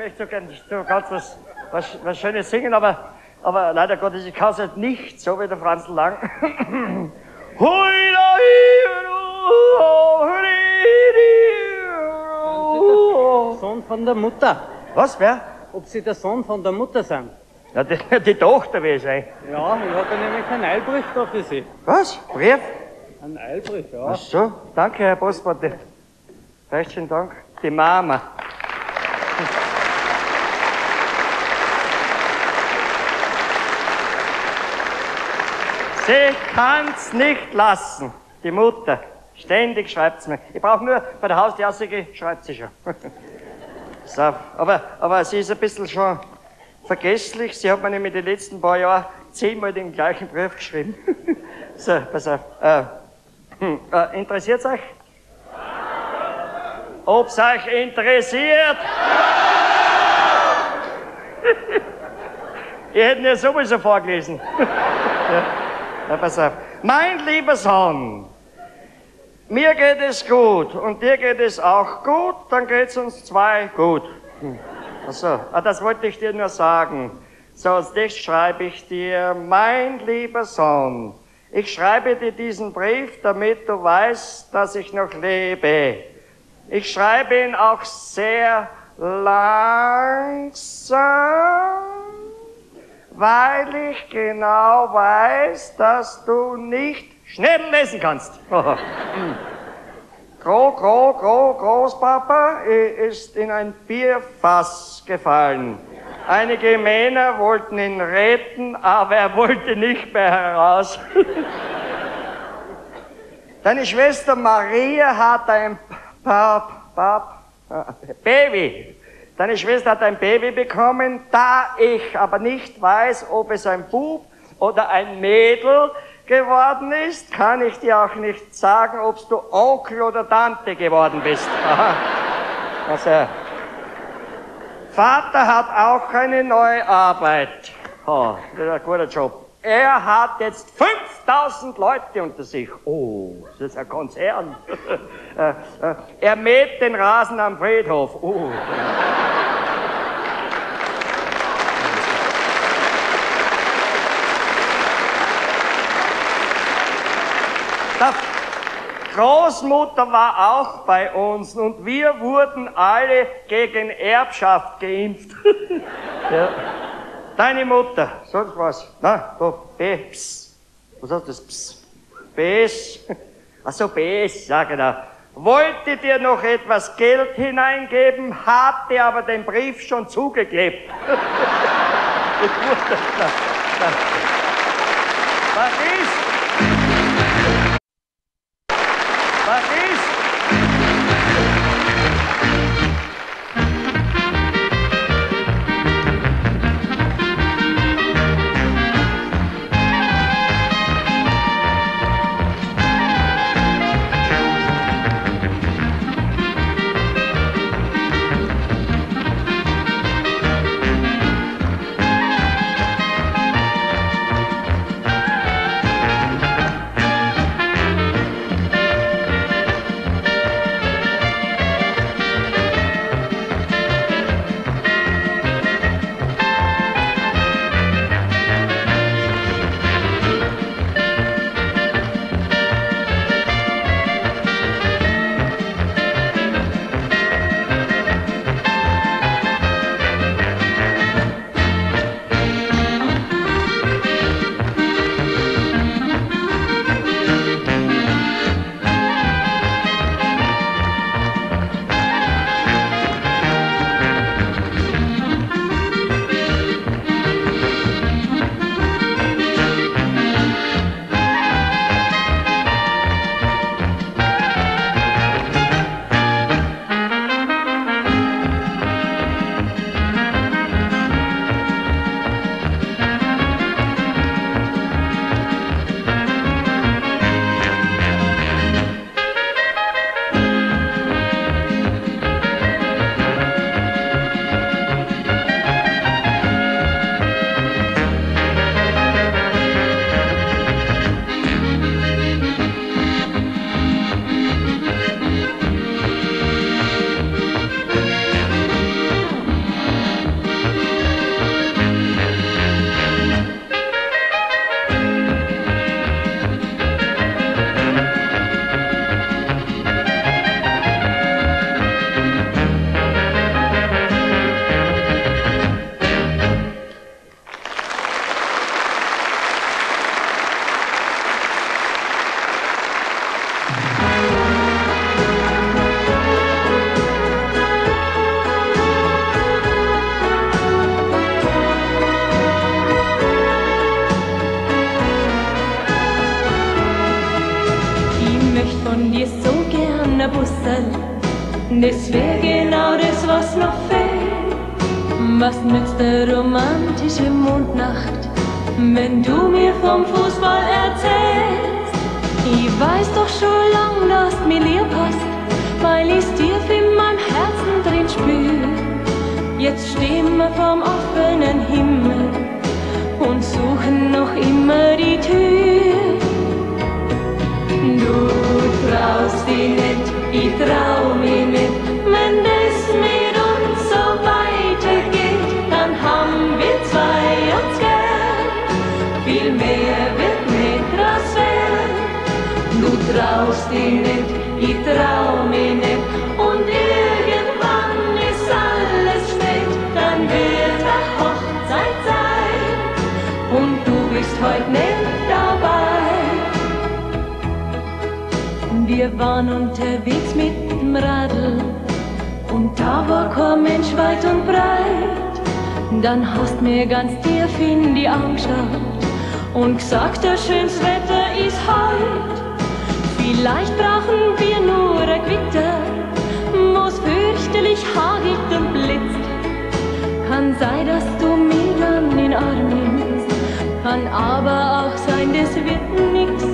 möchte so gern so ganz was Schönes singen, aber leider Gottes, ich kann es halt nicht, so wie der Franzl Lang. Sohn von der Mutter. Was, wer? Ob Sie der Sohn von der Mutter sind? Ja, die Tochter will sein. Ja, ich habe nämlich einen Eilbrief da für Sie. Was? Brief? Ein Eilbrief, ja. Ach so, danke, Herr Postbote. Recht schönen Dank. Die Mama. Sie kann's nicht lassen, die Mutter. Ständig schreibt's mir. Ich brauche nur bei der Haustierausse gehen, schreibt sie schon. So, aber sie ist ein bisschen schon vergesslich. Sie hat mir nämlich die letzten paar Jahre 10-mal den gleichen Brief geschrieben. So, pass auf. Interessiert's euch? Ob's euch interessiert? Ihr hättet ja sowieso vorgelesen. Ja, pass auf. Mein lieber Sohn, mir geht es gut und dir geht es auch gut, dann geht's uns zwei gut. Ach so, das wollte ich dir nur sagen. So, als nächstes schreibe ich dir, mein lieber Sohn, ich schreibe dir diesen Brief, damit du weißt, dass ich noch lebe. Ich schreibe ihn auch sehr langsam, weil ich genau weiß, dass du nicht schnell lesen kannst. Großpapa ist in ein Bierfass gefallen. Einige Männer wollten ihn retten, aber er wollte nicht mehr heraus. Deine Schwester Maria hat ein Baby. Deine Schwester hat ein Baby bekommen, da ich aber nicht weiß, ob es ein Bub oder ein Mädel geworden ist, kann ich dir auch nicht sagen, ob du Onkel oder Tante geworden bist. Also, Vater hat auch eine neue Arbeit. Oh, das ist ein guter Job. Er hat jetzt 5000 Leute unter sich. Oh, das ist ein Konzern. Er mäht den Rasen am Friedhof. Oh. Die Großmutter war auch bei uns und wir wurden alle gegen Erbschaft geimpft. Ja. Deine Mutter, sonst was? Na, da, Bs. Was heißt das? Ps? Bs. Ach so, Bs, ja genau. Wollte dir noch etwas Geld hineingeben, hatte aber den Brief schon zugeklebt. Was ist? Was ist? ein Busserl. Das wär genau das, was noch fehlt. Was nützt der romantische Mondnacht, wenn du mir vom Fußball erzählst? Ich weiß doch schon lang, dass du mich lieb hast, weil ich's tief in meinem Herzen drin spür. Jetzt stehen wir vorm offenen Himmel und suchen noch immer die Tür. Du traust dich nicht, ich trau mich nicht. Wenn das mit uns so weitergeht, dann haben wir zwei uns gern. Viel mehr wird nicht draus werden. Du traust dich nicht, ich trau mich nicht. Und irgendwann ist alles spät, dann wird eine Hochzeit sein. Und du bist heute nicht dabei. Wir waren unterwegs mit dem Radl und da war kein Mensch weit und breit. Dann hast mir ganz tief in die Augen geschaut und gesagt, das schönes Wetter ist heut. Vielleicht brauchen wir nur ein Gewitter, wo's fürchterlich hagelt und blitzt. Kann sein, dass du mich dann in den Arm nimmst, kann aber auch sein, das wird nix.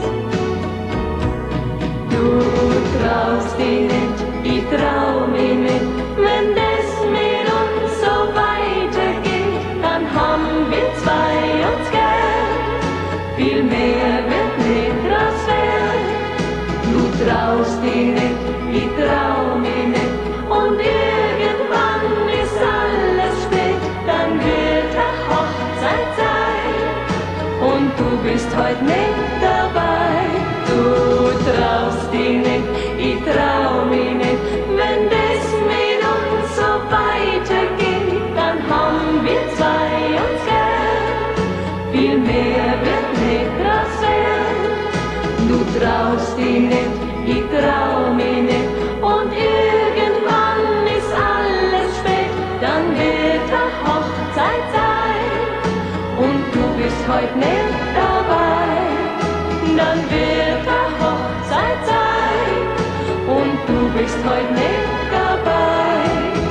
Du traust dich nicht, ich trau mich nicht. Wenn das mit uns so weitergeht, dann haben wir zwei uns gern. Viel mehr wird nicht draus werden. Du traust dich nicht, ich trau mich nicht. Und irgendwann ist alles spät, dann wird eine Hochzeit sein. Und du bist heute nicht dabei. Du traust dich nicht, ich trau mich nicht. Wenn das mit uns so weitergeht, dann haben wir zwei uns gern. Viel mehr wird nicht draus werden. Du traust dich nicht, ich trau mich nicht. Und irgendwann ist alles spät, dann wird eine Hochzeit sein. Und du bist heute nicht dabei. Dann wird eine Hochzeit sein und du bist heute nicht dabei.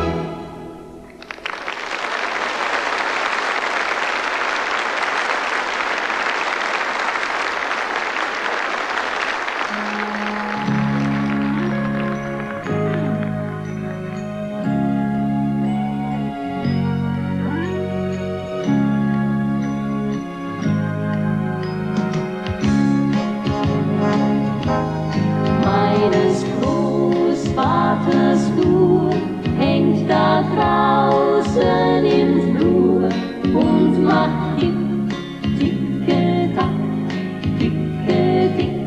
Meines Großvaters Flur hängt da draußen im Flur und macht tick, ticke, tack, ticke, tick.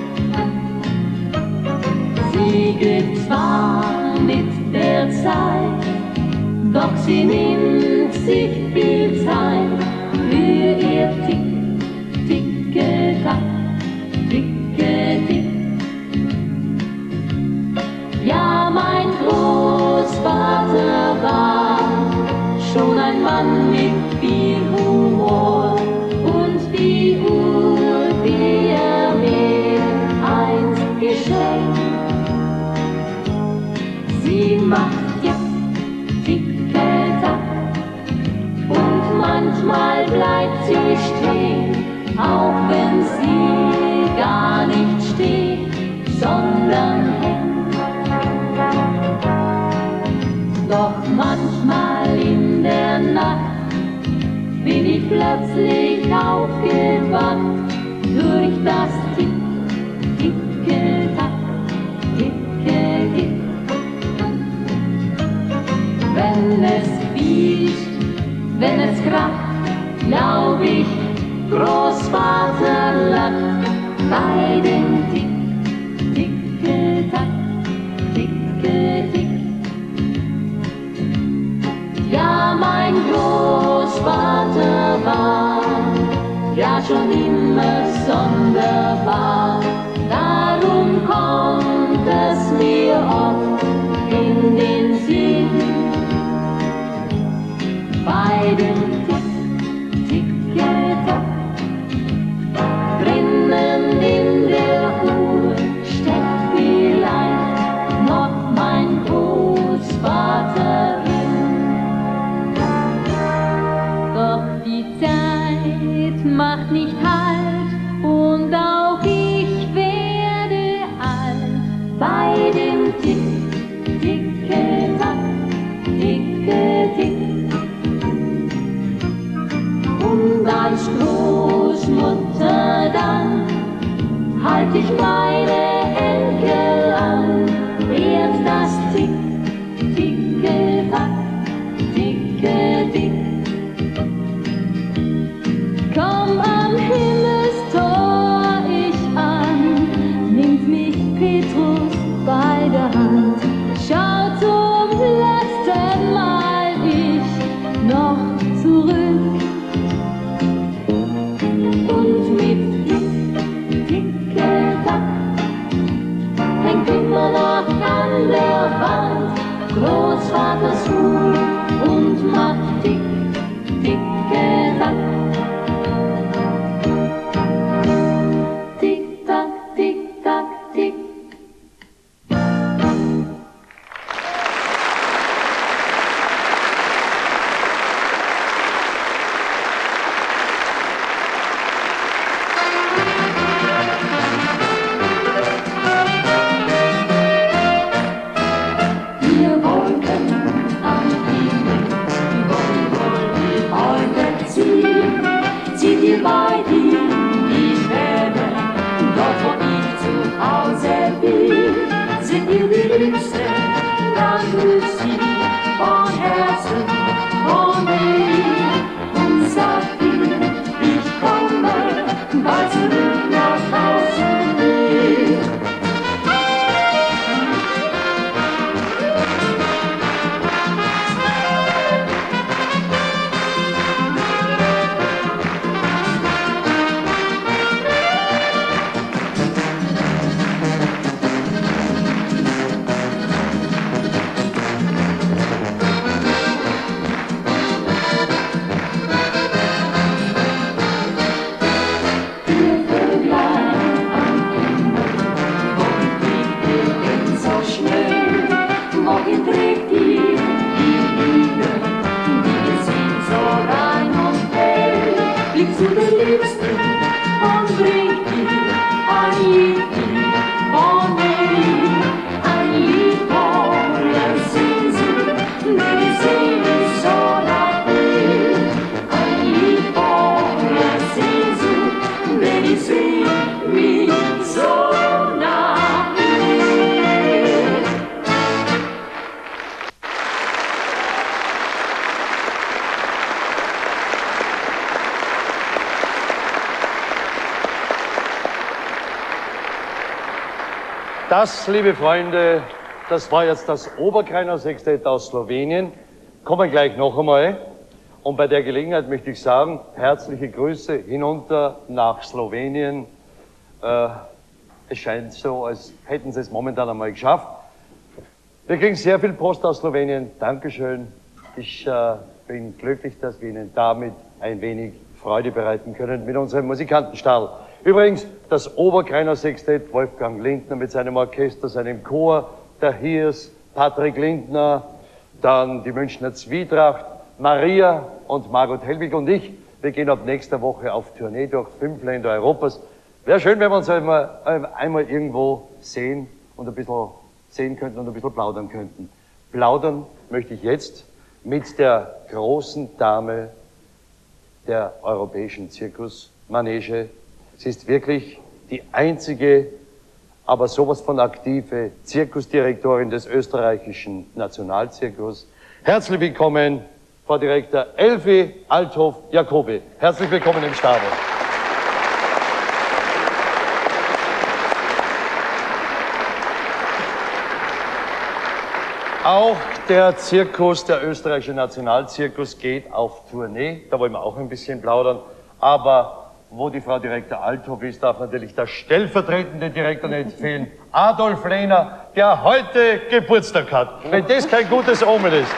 Sie geht zwar mit der Zeit, doch sie nimmt sich viel Zeit für ihr Tick, ticke, tack, ticke, tick. Ja, mein Großvater war schon ein Mann mit viel Humor und die Uhr, die er mir einst geschenkt. Sie macht jetzt Tick-Tack und manchmal bleibt sie stehen, auch wenn sie gar nicht steht, sondern hängt. Doch manchmal in der Nacht bin ich plötzlich aufgewacht durch das Tick, ticke, tack, ticke, tick. Wenn es quietscht, wenn es kracht, glaub ich, Großvater lacht bei dem Tick, ticke, tack, ticke, tick. Ja, mein Großvater war ja schon immer sonderbar. Darum kommt es mir oft in den Sinn. Bei dem Tick, Ticke-Tack, drinnen in der Uhr steckt vielleicht als Großmutter dann halt ich meine Enkel an. Erst das Tick, Ticke, Tack, Ticke, Tick. Komm am Himmelstor ich an, nimmt mich Petrus bei der Hand. Schau zum letzten Mal ich noch zurück und mit Ticke-Tack hängt immer noch an der Wand Großvaters Hut und macht Tick-Ticke-Tack. Tick-Tack, Tick-Tack, Tick. Wir wollten am Himmel, die Wolke ziehen, zieht ihr bei dir die Fähne, dort wo ich zu Hause bin, sind ihr die Liebste, dann grüßt sie von Herzen von mir und sagt ihr, ich komme bald zurück nach Hause mir. Wohin trägt ihr die Liebe, die wir sind so rein und hell? Blickt zu den Liebsten und bringt ihr ein Lied von mir, ein Lied voller Sehnsucht, denn wir sehen so nach dir. Ein Lied voller Sehnsucht, denn ich seh mich so nach dir. Das, liebe Freunde, das war jetzt das Oberkreiner Sextett aus Slowenien. Kommen gleich noch einmal. Und bei der Gelegenheit möchte ich sagen, herzliche Grüße hinunter nach Slowenien. Es scheint so, als hätten sie es momentan einmal geschafft. Wir kriegen sehr viel Post aus Slowenien. Dankeschön. Ich bin glücklich, dass wir Ihnen damit ein wenig Freude bereiten können mit unserem Musikantenstadl. Übrigens, das Oberkreiner Sextett, Wolfgang Lindner mit seinem Orchester, seinem Chor, der Hirs, Patrick Lindner, dann die Münchner Zwietracht, Maria und Margot Helwig und ich. Wir gehen ab nächster Woche auf Tournee durch 5 Länder Europas. Wäre schön, wenn wir uns einmal irgendwo sehen und ein bisschen sehen könnten und ein bisschen plaudern könnten. Plaudern möchte ich jetzt mit der großen Dame der europäischen Zirkusmanege. Sie ist wirklich die einzige, aber sowas von aktive Zirkusdirektorin des österreichischen Nationalzirkus. Herzlich willkommen, Frau Direktor Elfi Althoff-Jacobi. Herzlich willkommen im Stabel. Auch der Zirkus, der österreichische Nationalzirkus, geht auf Tournee. Da wollen wir auch ein bisschen plaudern. Aber wo die Frau Direktor Althoff ist, darf natürlich der stellvertretende Direktor nicht fehlen, Adolf Lehner, der heute Geburtstag hat. Wenn das kein gutes Omen ist.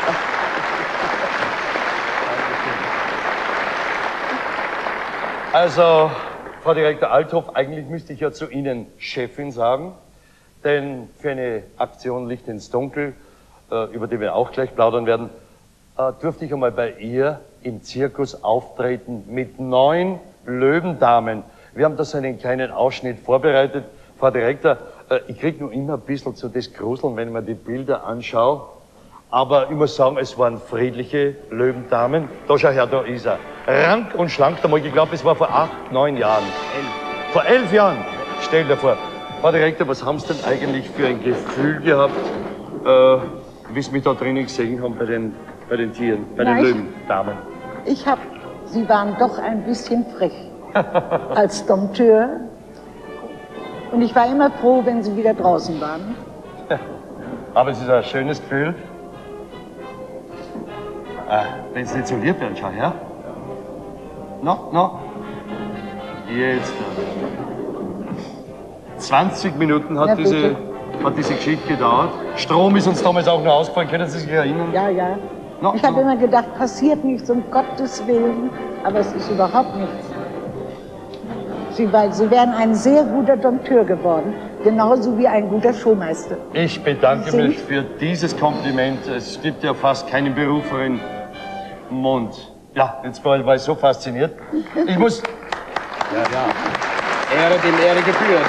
Also, Frau Direktor Althoff, eigentlich müsste ich ja zu Ihnen Chefin sagen, denn für eine Aktion Licht ins Dunkel, über die wir auch gleich plaudern werden, durfte ich einmal bei ihr im Zirkus auftreten mit 9 Löwendamen. Wir haben da so einen kleinen Ausschnitt vorbereitet. Frau Direktor, ich kriege nur immer ein bisschen zu das Gruseln, wenn ich mir die Bilder anschaue. Aber ich muss sagen, es waren friedliche Löwendamen. Da schau her, da ist er. rank und schlank einmal geglaubt, es war vor 8, 9 Jahren. Vor 11 Jahren, stell dir vor. Frau Direktor, was haben Sie denn eigentlich für ein Gefühl gehabt, wie Sie mich da drinnen gesehen haben bei den Tieren, bei den Löwendamen? Sie waren doch ein bisschen frech als Dompteur. Und ich war immer froh, wenn Sie wieder draußen waren. Aber es ist ein schönes Gefühl. Wenn es nicht so lieb wäre, schau her. No. Jetzt. 20 Minuten hat diese Geschichte gedauert. Strom ist uns damals auch noch ausgefallen, können Sie sich erinnern? Ja. Ich habe immer gedacht, passiert nichts, um Gottes Willen. Aber es ist überhaupt nichts. Sie wären ein sehr guter Dompteur geworden, genauso wie ein guter Showmeister. Ich bedanke mich für dieses Kompliment. Es gibt ja fast keinen berufenen Mund. Ja, jetzt war ich so fasziniert. Ich muss... Ja. Ehre dem Ehre gebührt.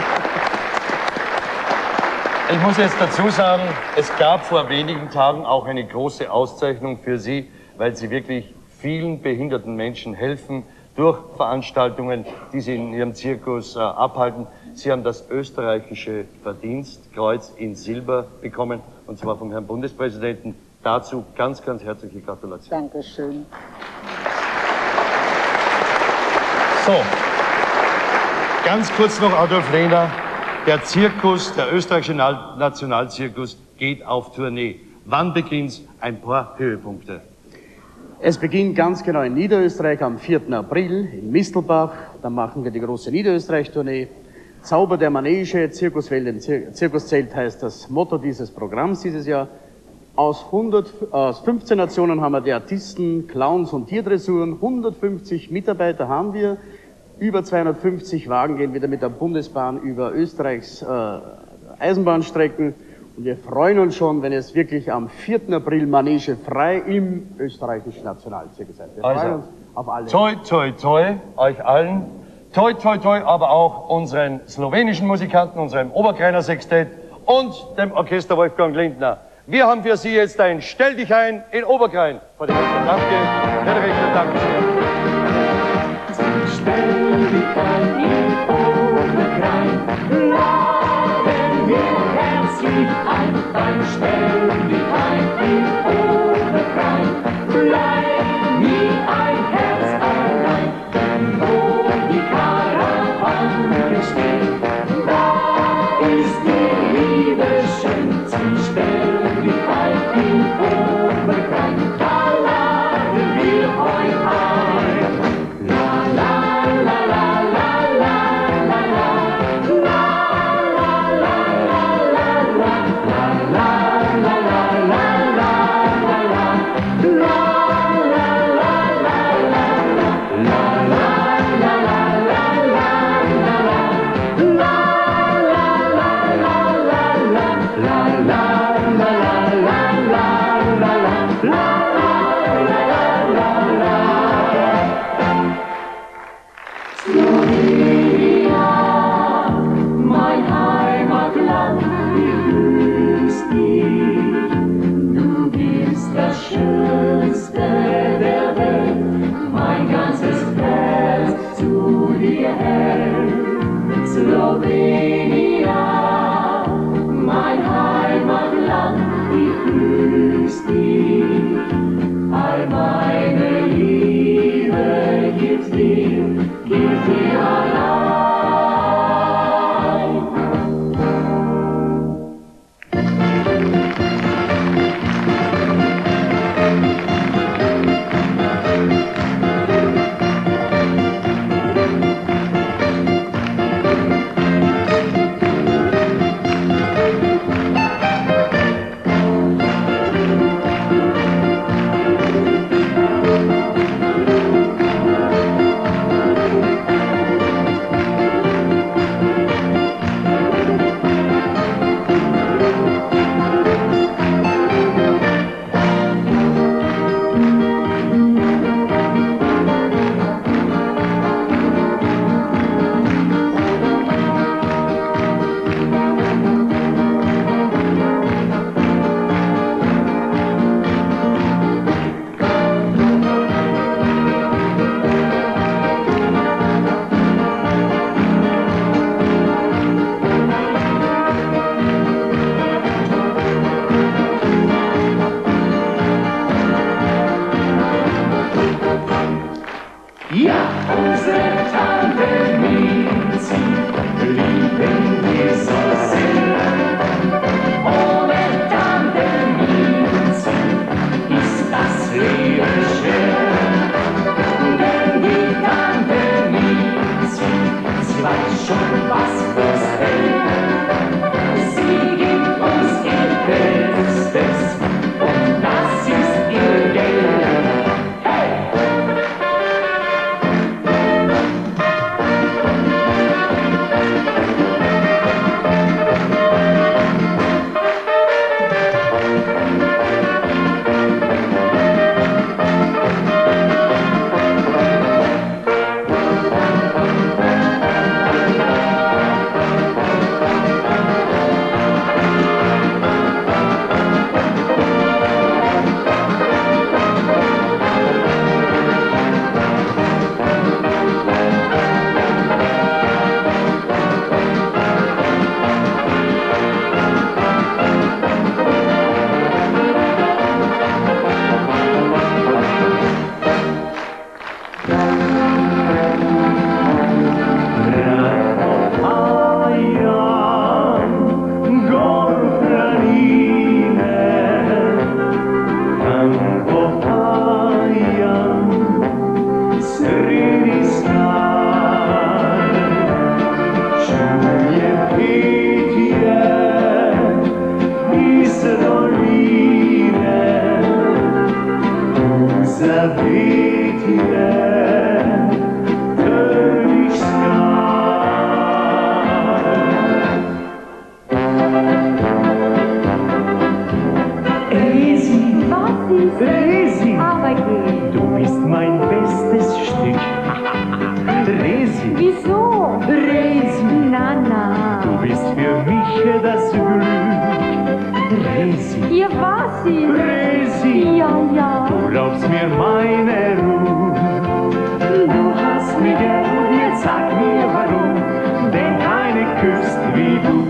Ich muss jetzt dazu sagen, es gab vor wenigen Tagen auch eine große Auszeichnung für Sie, weil Sie wirklich vielen behinderten Menschen helfen durch Veranstaltungen, die Sie in Ihrem Zirkus abhalten. Sie haben das österreichische Verdienstkreuz in Silber bekommen, und zwar vom Herrn Bundespräsidenten. Dazu ganz, ganz herzliche Gratulation. Dankeschön. So, ganz kurz noch Adolf Lehner. Der Zirkus, der österreichische Nationalzirkus geht auf Tournee. Wann beginnt's? Ein paar Höhepunkte. Es beginnt ganz genau in Niederösterreich am 4. April in Mistelbach. Dann machen wir die große Niederösterreich-Tournee. Zauber der Manege, Zirkuswelt im Zirkuszelt heißt das Motto dieses Programms dieses Jahr. Aus 15 Nationen haben wir die Artisten, Clowns und Tierdressuren. 150 Mitarbeiter haben wir. Über 250 Wagen gehen wieder mit der Bundesbahn über Österreichs Eisenbahnstrecken. Und wir freuen uns schon, wenn es wirklich am 4. April Manege frei im österreichischen Nationalzirkus sein wird. Wir freuen uns auf alle. Toi, toi, toi, euch allen. Toi, toi, toi, aber auch unseren slowenischen Musikanten, unserem Oberkreiner Sextett und dem Orchester Wolfgang Lindner. Wir haben für Sie jetzt ein Stell dich ein in Oberkrein. Frau Direktor, danke. Herr Direktor, danke sehr. Stell dich ein in Oberkrein, laden wir herzlich ein. Stell dich ein in Oberkrein, bleib nie ein Herz allein. Denn wo die Karawane steht, da ist die Liebe schön. Stell dich ein in Oberkrein, da laden wir euch ein. La la la la la la la la la meine Ruhe. Du hast mich gern, jetzt sag mir warum, denn keine küsst wie du.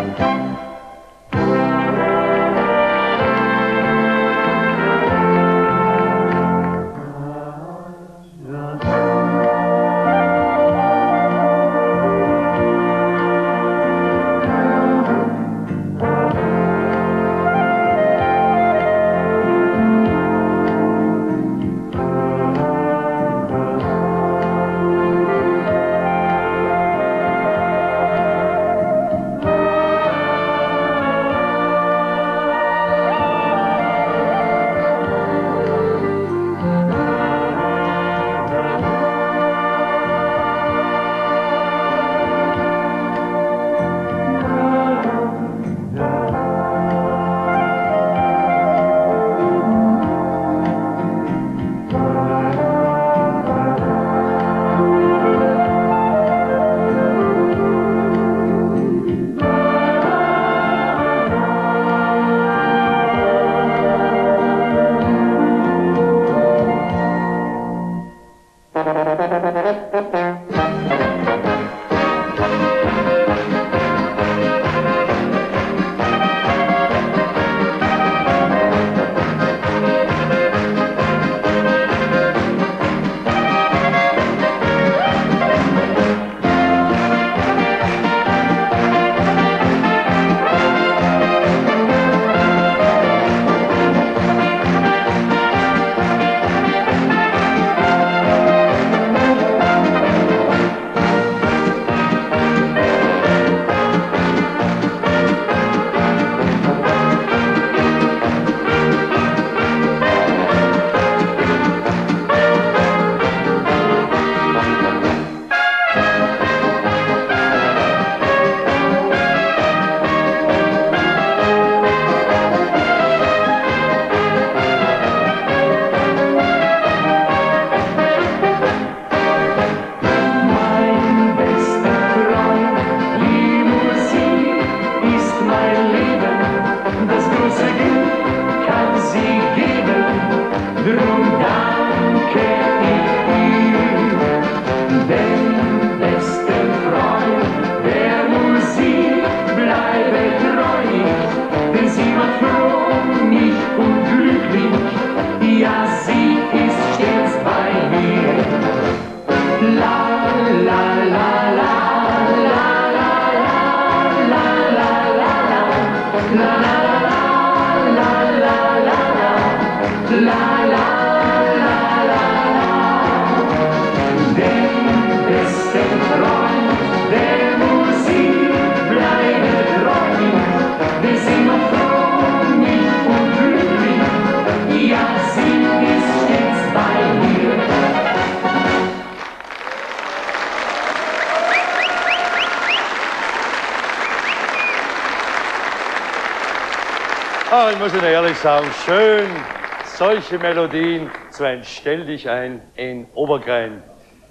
Ich muss Ihnen ehrlich sagen, schön, solche Melodien zu ein Stell dich ein in Obergrein.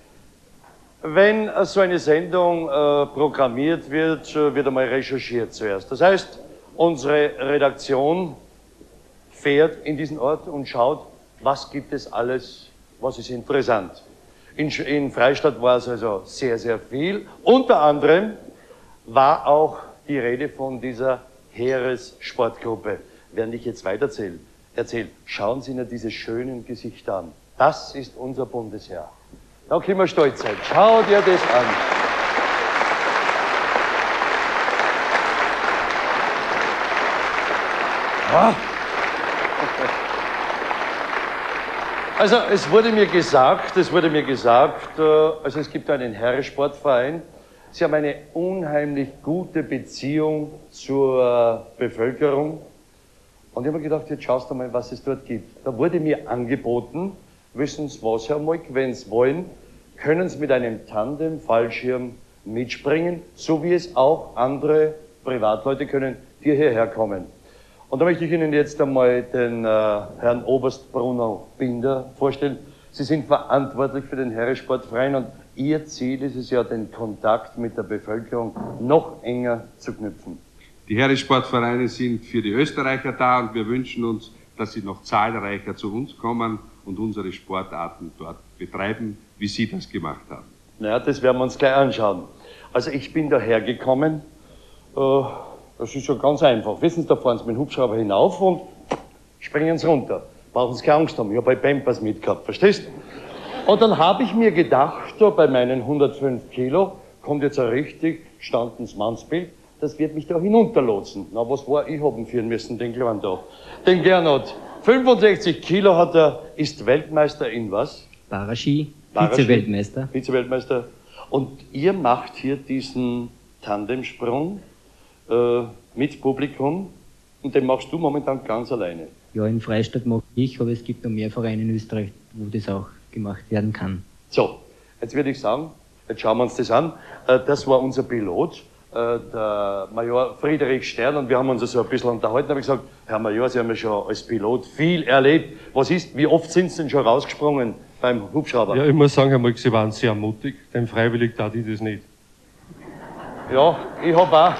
Wenn so eine Sendung programmiert wird, wird einmal recherchiert zuerst. Das heißt, unsere Redaktion fährt in diesen Ort und schaut, was gibt es alles, was ist interessant. In Freistadt war es also sehr, sehr viel. Unter anderem war auch die Rede von dieser Heeressportgruppe. Während ich jetzt weiter erzähle, schauen Sie nur diese schönen Gesichter an. Das ist unser Bundesheer. Da können wir stolz sein. Schau dir das an. Ah. Also es wurde mir gesagt, also es gibt einen Heeressportverein. Sie haben eine unheimlich gute Beziehung zur Bevölkerung. Und ich habe mir gedacht, jetzt schaust du mal, was es dort gibt. Da wurde mir angeboten, wissen Sie was, Herr Moik, wenn Sie wollen, können Sie mit einem Tandem-Fallschirm mitspringen, so wie es auch andere Privatleute können, die hierher kommen. Und da möchte ich Ihnen jetzt einmal den Herrn Oberst Bruno Binder vorstellen. Sie sind verantwortlich für den Heeressportverein und Ihr Ziel ist es ja, den Kontakt mit der Bevölkerung noch enger zu knüpfen. Die Heeressportvereine sind für die Österreicher da und wir wünschen uns, dass sie noch zahlreicher zu uns kommen und unsere Sportarten dort betreiben, wie Sie das gemacht haben? Naja, das werden wir uns gleich anschauen. Also ich bin daher gekommen, das ist schon ganz einfach. Wissen Sie, da fahren Sie mit dem Hubschrauber hinauf und springen Sie runter. Brauchen Sie keine Angst haben, ich habe halt Pampers mitgehabt, verstehst du? Und dann habe ich mir gedacht, da bei meinen 105 Kilo kommt jetzt ein richtig standens Mannsbild, das wird mich da hinunterlotsen. Na, was war? Ich hab ihn führen müssen, den Kleinen da. Den Gernot. 65 Kilo hat er, ist Weltmeister in was? Paraski, Vize-Weltmeister. Vize-Weltmeister. Und ihr macht hier diesen Tandemsprung mit Publikum und den machst du momentan ganz alleine. Ja, in Freistadt mache ich, aber es gibt noch mehr Vereine in Österreich, wo das auch gemacht werden kann. So, jetzt würde ich sagen, jetzt schauen wir uns das an. Das war unser Pilot, der Major Friedrich Stern, und wir haben uns so ein bisschen unterhalten. Da habe ich gesagt, Herr Major, Sie haben ja schon als Pilot viel erlebt. Was ist, wie oft sind Sie denn schon rausgesprungen beim Hubschrauber? Ja, ich muss sagen, Herr Molk, Sie waren sehr mutig, denn freiwillig tat ich das nicht. Ja, ich hab auch.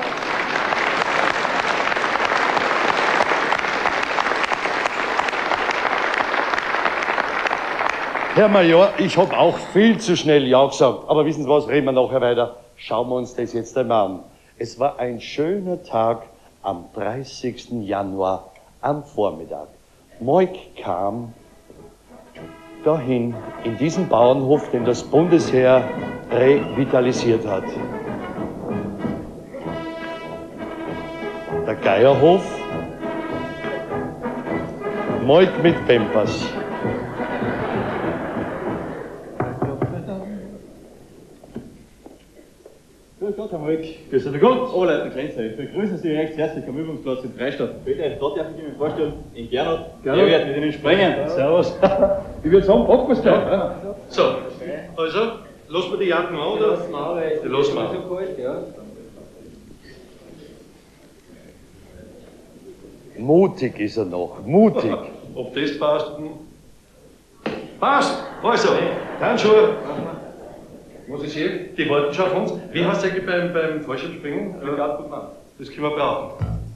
Herr Major, ich habe auch viel zu schnell Ja gesagt. Aber wissen Sie was, reden wir nachher weiter. Schauen wir uns das jetzt einmal an. Es war ein schöner Tag am 30. Januar am Vormittag. Moik kam dahin, in diesen Bauernhof, den das Bundesheer revitalisiert hat. Der Geierhof, Moik mit Pampers. Grüß Gott, Herr Molk. Grüß Gott. Oberleutnant Klenzer, ich begrüße Sie recht herzlich am Übungsplatz in Freistadt. Bitte, dort darf ich Ihnen vorstellen, in Gernot. Der wird mit Ihnen springen. Servus. Ich würde sagen, packen wir es gleich. Ja. So, also, lassen wir die Jacken an, oder? Die lassen wir an. Mutig ist er noch, mutig. Ob das passt? Passt! Also, Handschuhe. Was ist hier? Die warten schon auf uns. Wie heißt es eigentlich beim Fallschirmspringen? Das können wir brauchen.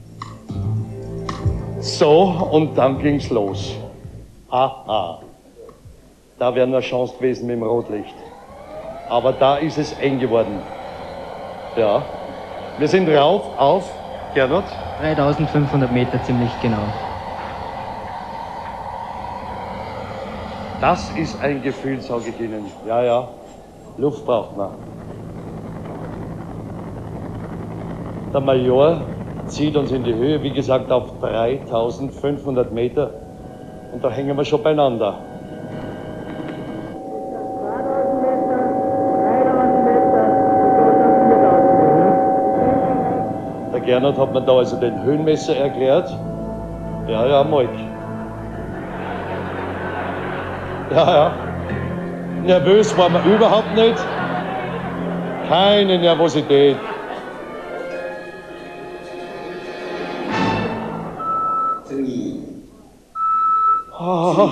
So, und dann ging's los. Aha. Da wäre eine Chance gewesen mit dem Rotlicht. Aber da ist es eng geworden. Ja. Wir sind rauf auf, Gernot? 3500 Meter ziemlich genau. Das ist ein Gefühl, sage ich Ihnen. Ja, ja. Luft braucht man. Der Major zieht uns in die Höhe, wie gesagt, auf 3500 Meter. Und da hängen wir schon beieinander. Der Gernot hat mir da also den Höhenmesser erklärt. Ja, ja, Moik. Ja, ja. Nervös waren wir überhaupt nicht. Keine Nervosität. Oh.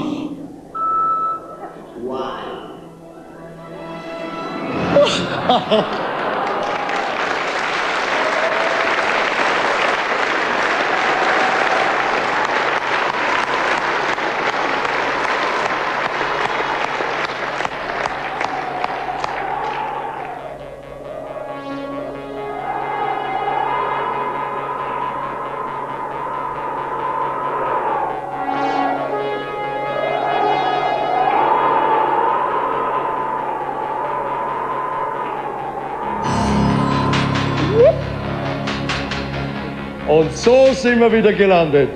Und so sind wir wieder gelandet.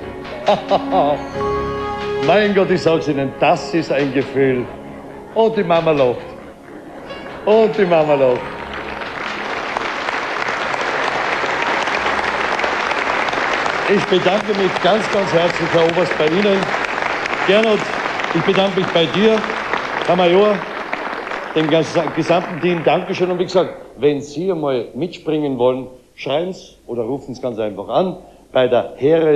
Mein Gott, ich sag's Ihnen, das ist ein Gefühl. Und die Mama lacht. Und die Mama lacht. Ich bedanke mich ganz, ganz herzlich, Herr Oberst, bei Ihnen. Gernot, ich bedanke mich bei dir, Herr Major, dem gesamten Team. Dankeschön. Und wie gesagt, wenn Sie einmal mitspringen wollen, schreien Sie oder rufen Sie ganz einfach an bei der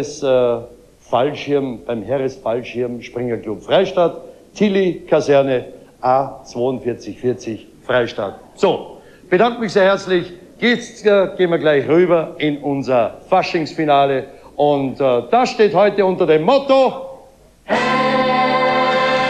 beim Heeresfallschirmspringerclub Freistadt, Tilly-Kaserne A4240 Freistadt. So, bedanke mich sehr herzlich. Jetzt gehen wir gleich rüber in unser Faschingsfinale und das steht heute unter dem Motto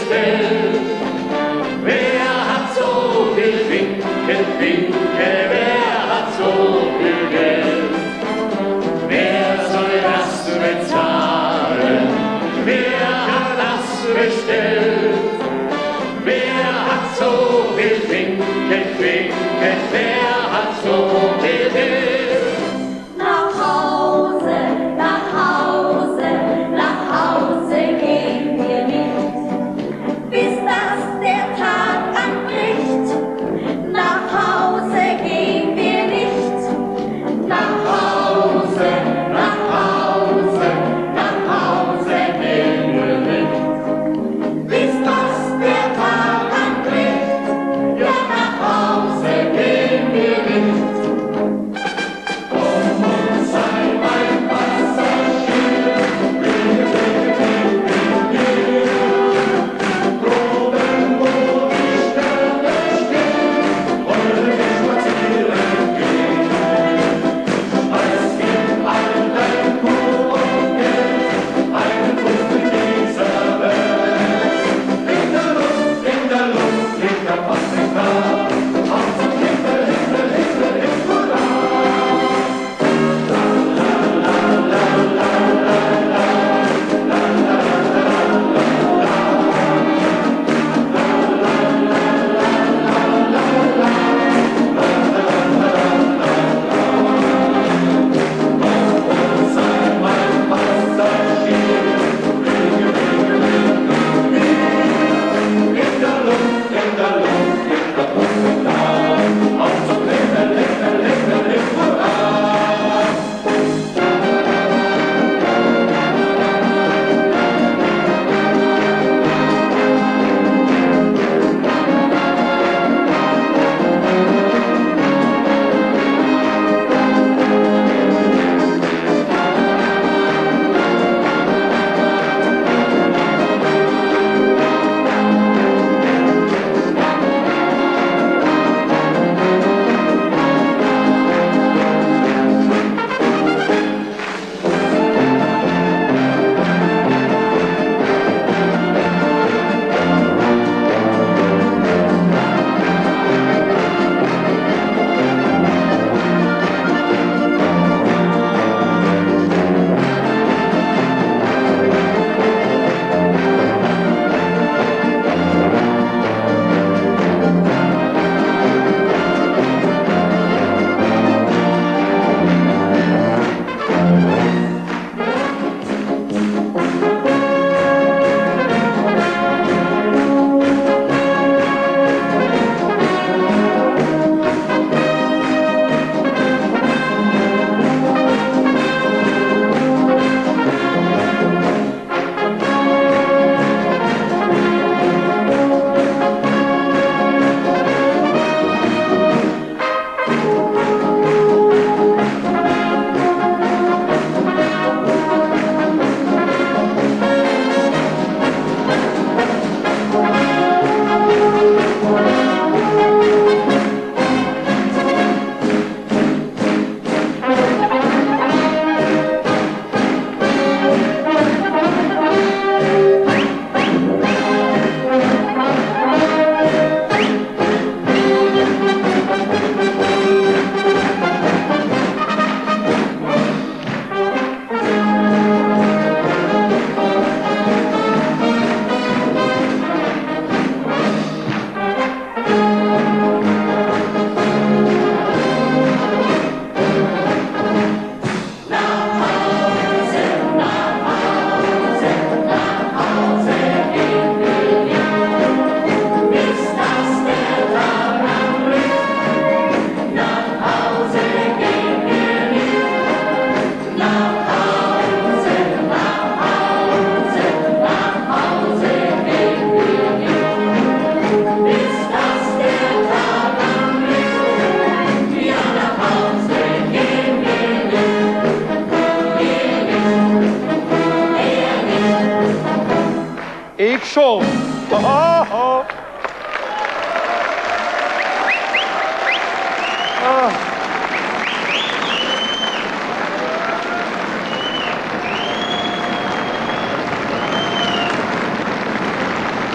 bestellt. Wer hat so viel Finke, wer hat so viel Geld? Wer soll das bezahlen? Wer hat das bestellt? Wer hat so viel Finke, wer hat so viel Geld? Nach Hause, nach Hause, nach Hause gehen wir nicht, bis das der Tag anbricht. Nach Hause gehen wir nicht, nach Hause, nach Hause, nach Hause gehen wir nicht, bis das der Tag anbricht. Ja, nach Hause gehen wir nicht. schon. Ah.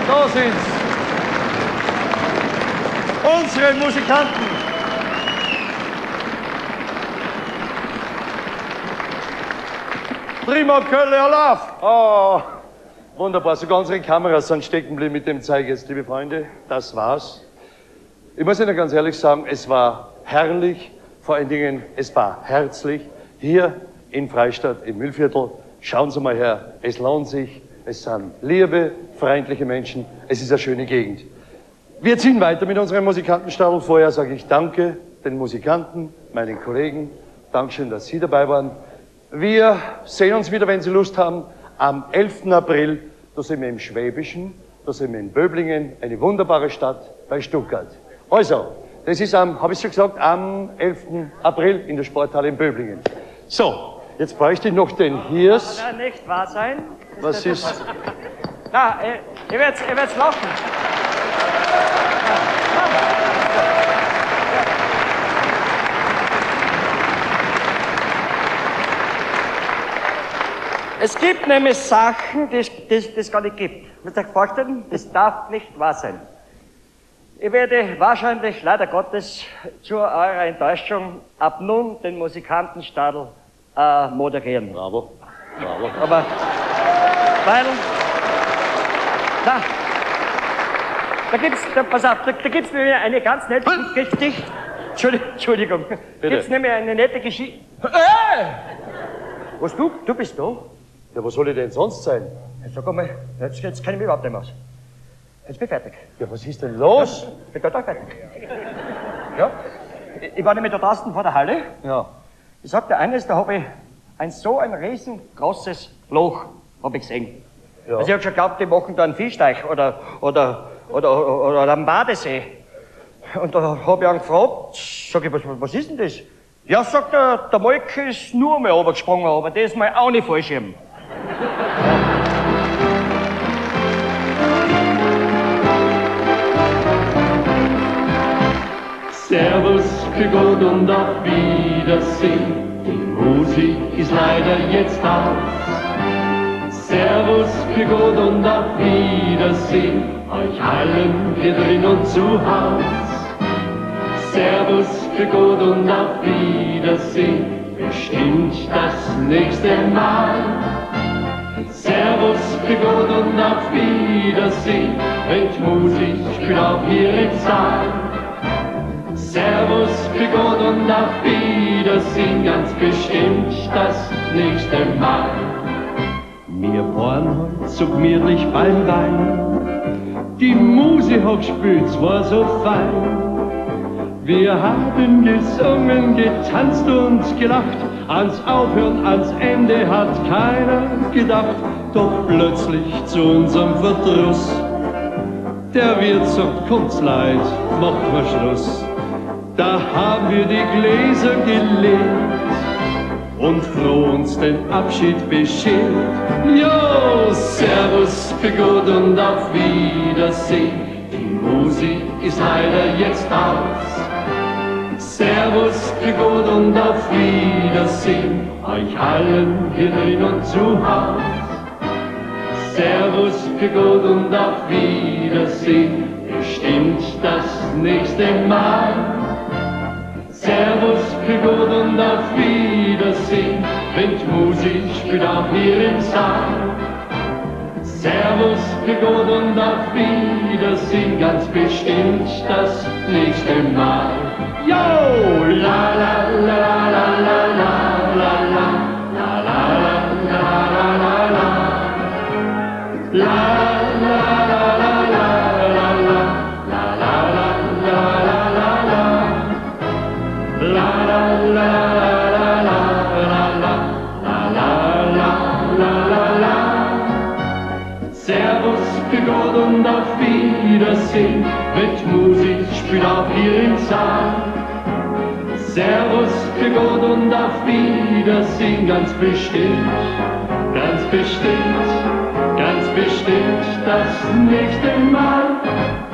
Da sind's. Unsere Musikanten. Prima Kölle Olaf. Oh, wunderbar. Sogar unsere Kameras sind stecken geblieben mit dem Zeig jetzt, liebe Freunde. Das war's. Ich muss Ihnen ganz ehrlich sagen, es war herrlich. Vor allen Dingen, es war herzlich. Hier in Freistadt, im Mühlviertel. Schauen Sie mal her. Es lohnt sich. Es sind liebe, freundliche Menschen. Es ist eine schöne Gegend. Wir ziehen weiter mit unserem Musikantenstadel. Vorher sage ich Danke den Musikanten, meinen Kollegen. Dankeschön, dass Sie dabei waren. Wir sehen uns wieder, wenn Sie Lust haben, am 11. April. Da sind wir im Schwäbischen, da sind wir in Böblingen, eine wunderbare Stadt bei Stuttgart. Also, das ist habe ich schon gesagt, am 11. April in der Sporthalle in Böblingen. So, jetzt bräuchte ich noch den Hirs. Kann nicht wahr sein. Was ist? Na, ihr werd's lachen. Es gibt nämlich Sachen, die es gar nicht gibt. Man sich vorstellen, das darf nicht wahr sein. Ich werde wahrscheinlich, leider Gottes, zu eurer Enttäuschung ab nun den Musikantenstadel moderieren. Bravo, bravo. Aber, weil, pass auf, da gibt's nämlich eine ganz nette Geschichte. Entschuldigung. Bitte. Gibt's nämlich eine nette Geschichte. Was, du bist da? Ja, wo soll ich denn sonst sein? Sag einmal, jetzt kenne ich mich überhaupt nicht mehr aus. Jetzt bin ich fertig. Ja, was ist denn los? Ja, ich bin total fertig. Ja, ich war nämlich da draußen vor der Halle. Ja. Ich sagte eines, da habe ich so ein riesengroßes Loch hab ich gesehen. Ja. Also ich hab schon geglaubt, die machen da einen Fischteich oder einen Badesee. Und da hab ich ihn gefragt, sag ich, was ist denn das? Ja, sagt er, der Molk ist nur mal runtergesprungen, aber das mal auch nicht Fallschirm. Servus, für Gott und auf Wiedersehen. Die Musik ist leider jetzt aus. Servus, für Gott und auf Wiedersehen. Euch allen hier drin und zu Haus. Servus, für Gott und auf Wiedersehen. Bestimmt das nächste Mal. Servus, für Gott und auf Wiedersehen. Wenn die Musik spielt auch hier im Saal. Servus, für Gott und auf Wiedersehen, ganz bestimmt das nächste Mal. Wir waren heute so gemütlich beim Wein, die Musik hat gespielt, es war so fein. Wir haben gesungen, getanzt und gelacht, ans Aufhören, ans Ende hat keiner gedacht. Doch plötzlich zu unserem Verdruss, der Wirt sagt, kommt's leid, macht mal Schluss. Da haben wir die Gläser geleert und froh uns den Abschied beschert. Jo, Servus, für Gott und auf Wiedersehen. Die Musik ist leider jetzt aus. Servus, für Gott und auf Wiedersehen. Euch allen hier drin und zu Haus. Servus, für Gott und auf Wiedersehen. Bestimmt das nächste Mal. Servus, für Gott und auf Wiedersehen, wenn die Musik spielt auch hier im Saal. Servus, für Gott und auf Wiedersehen, ganz bestimmt das nächste Mal. Yo! La la la la la la la la la la la la la la Servus, für Gott und auf Wiedersehen, mit Musik spielt auch hier im Saal. Servus, für Gott und auf Wiedersehen, ganz bestimmt, ganz bestimmt, ganz bestimmt das nächste Mal.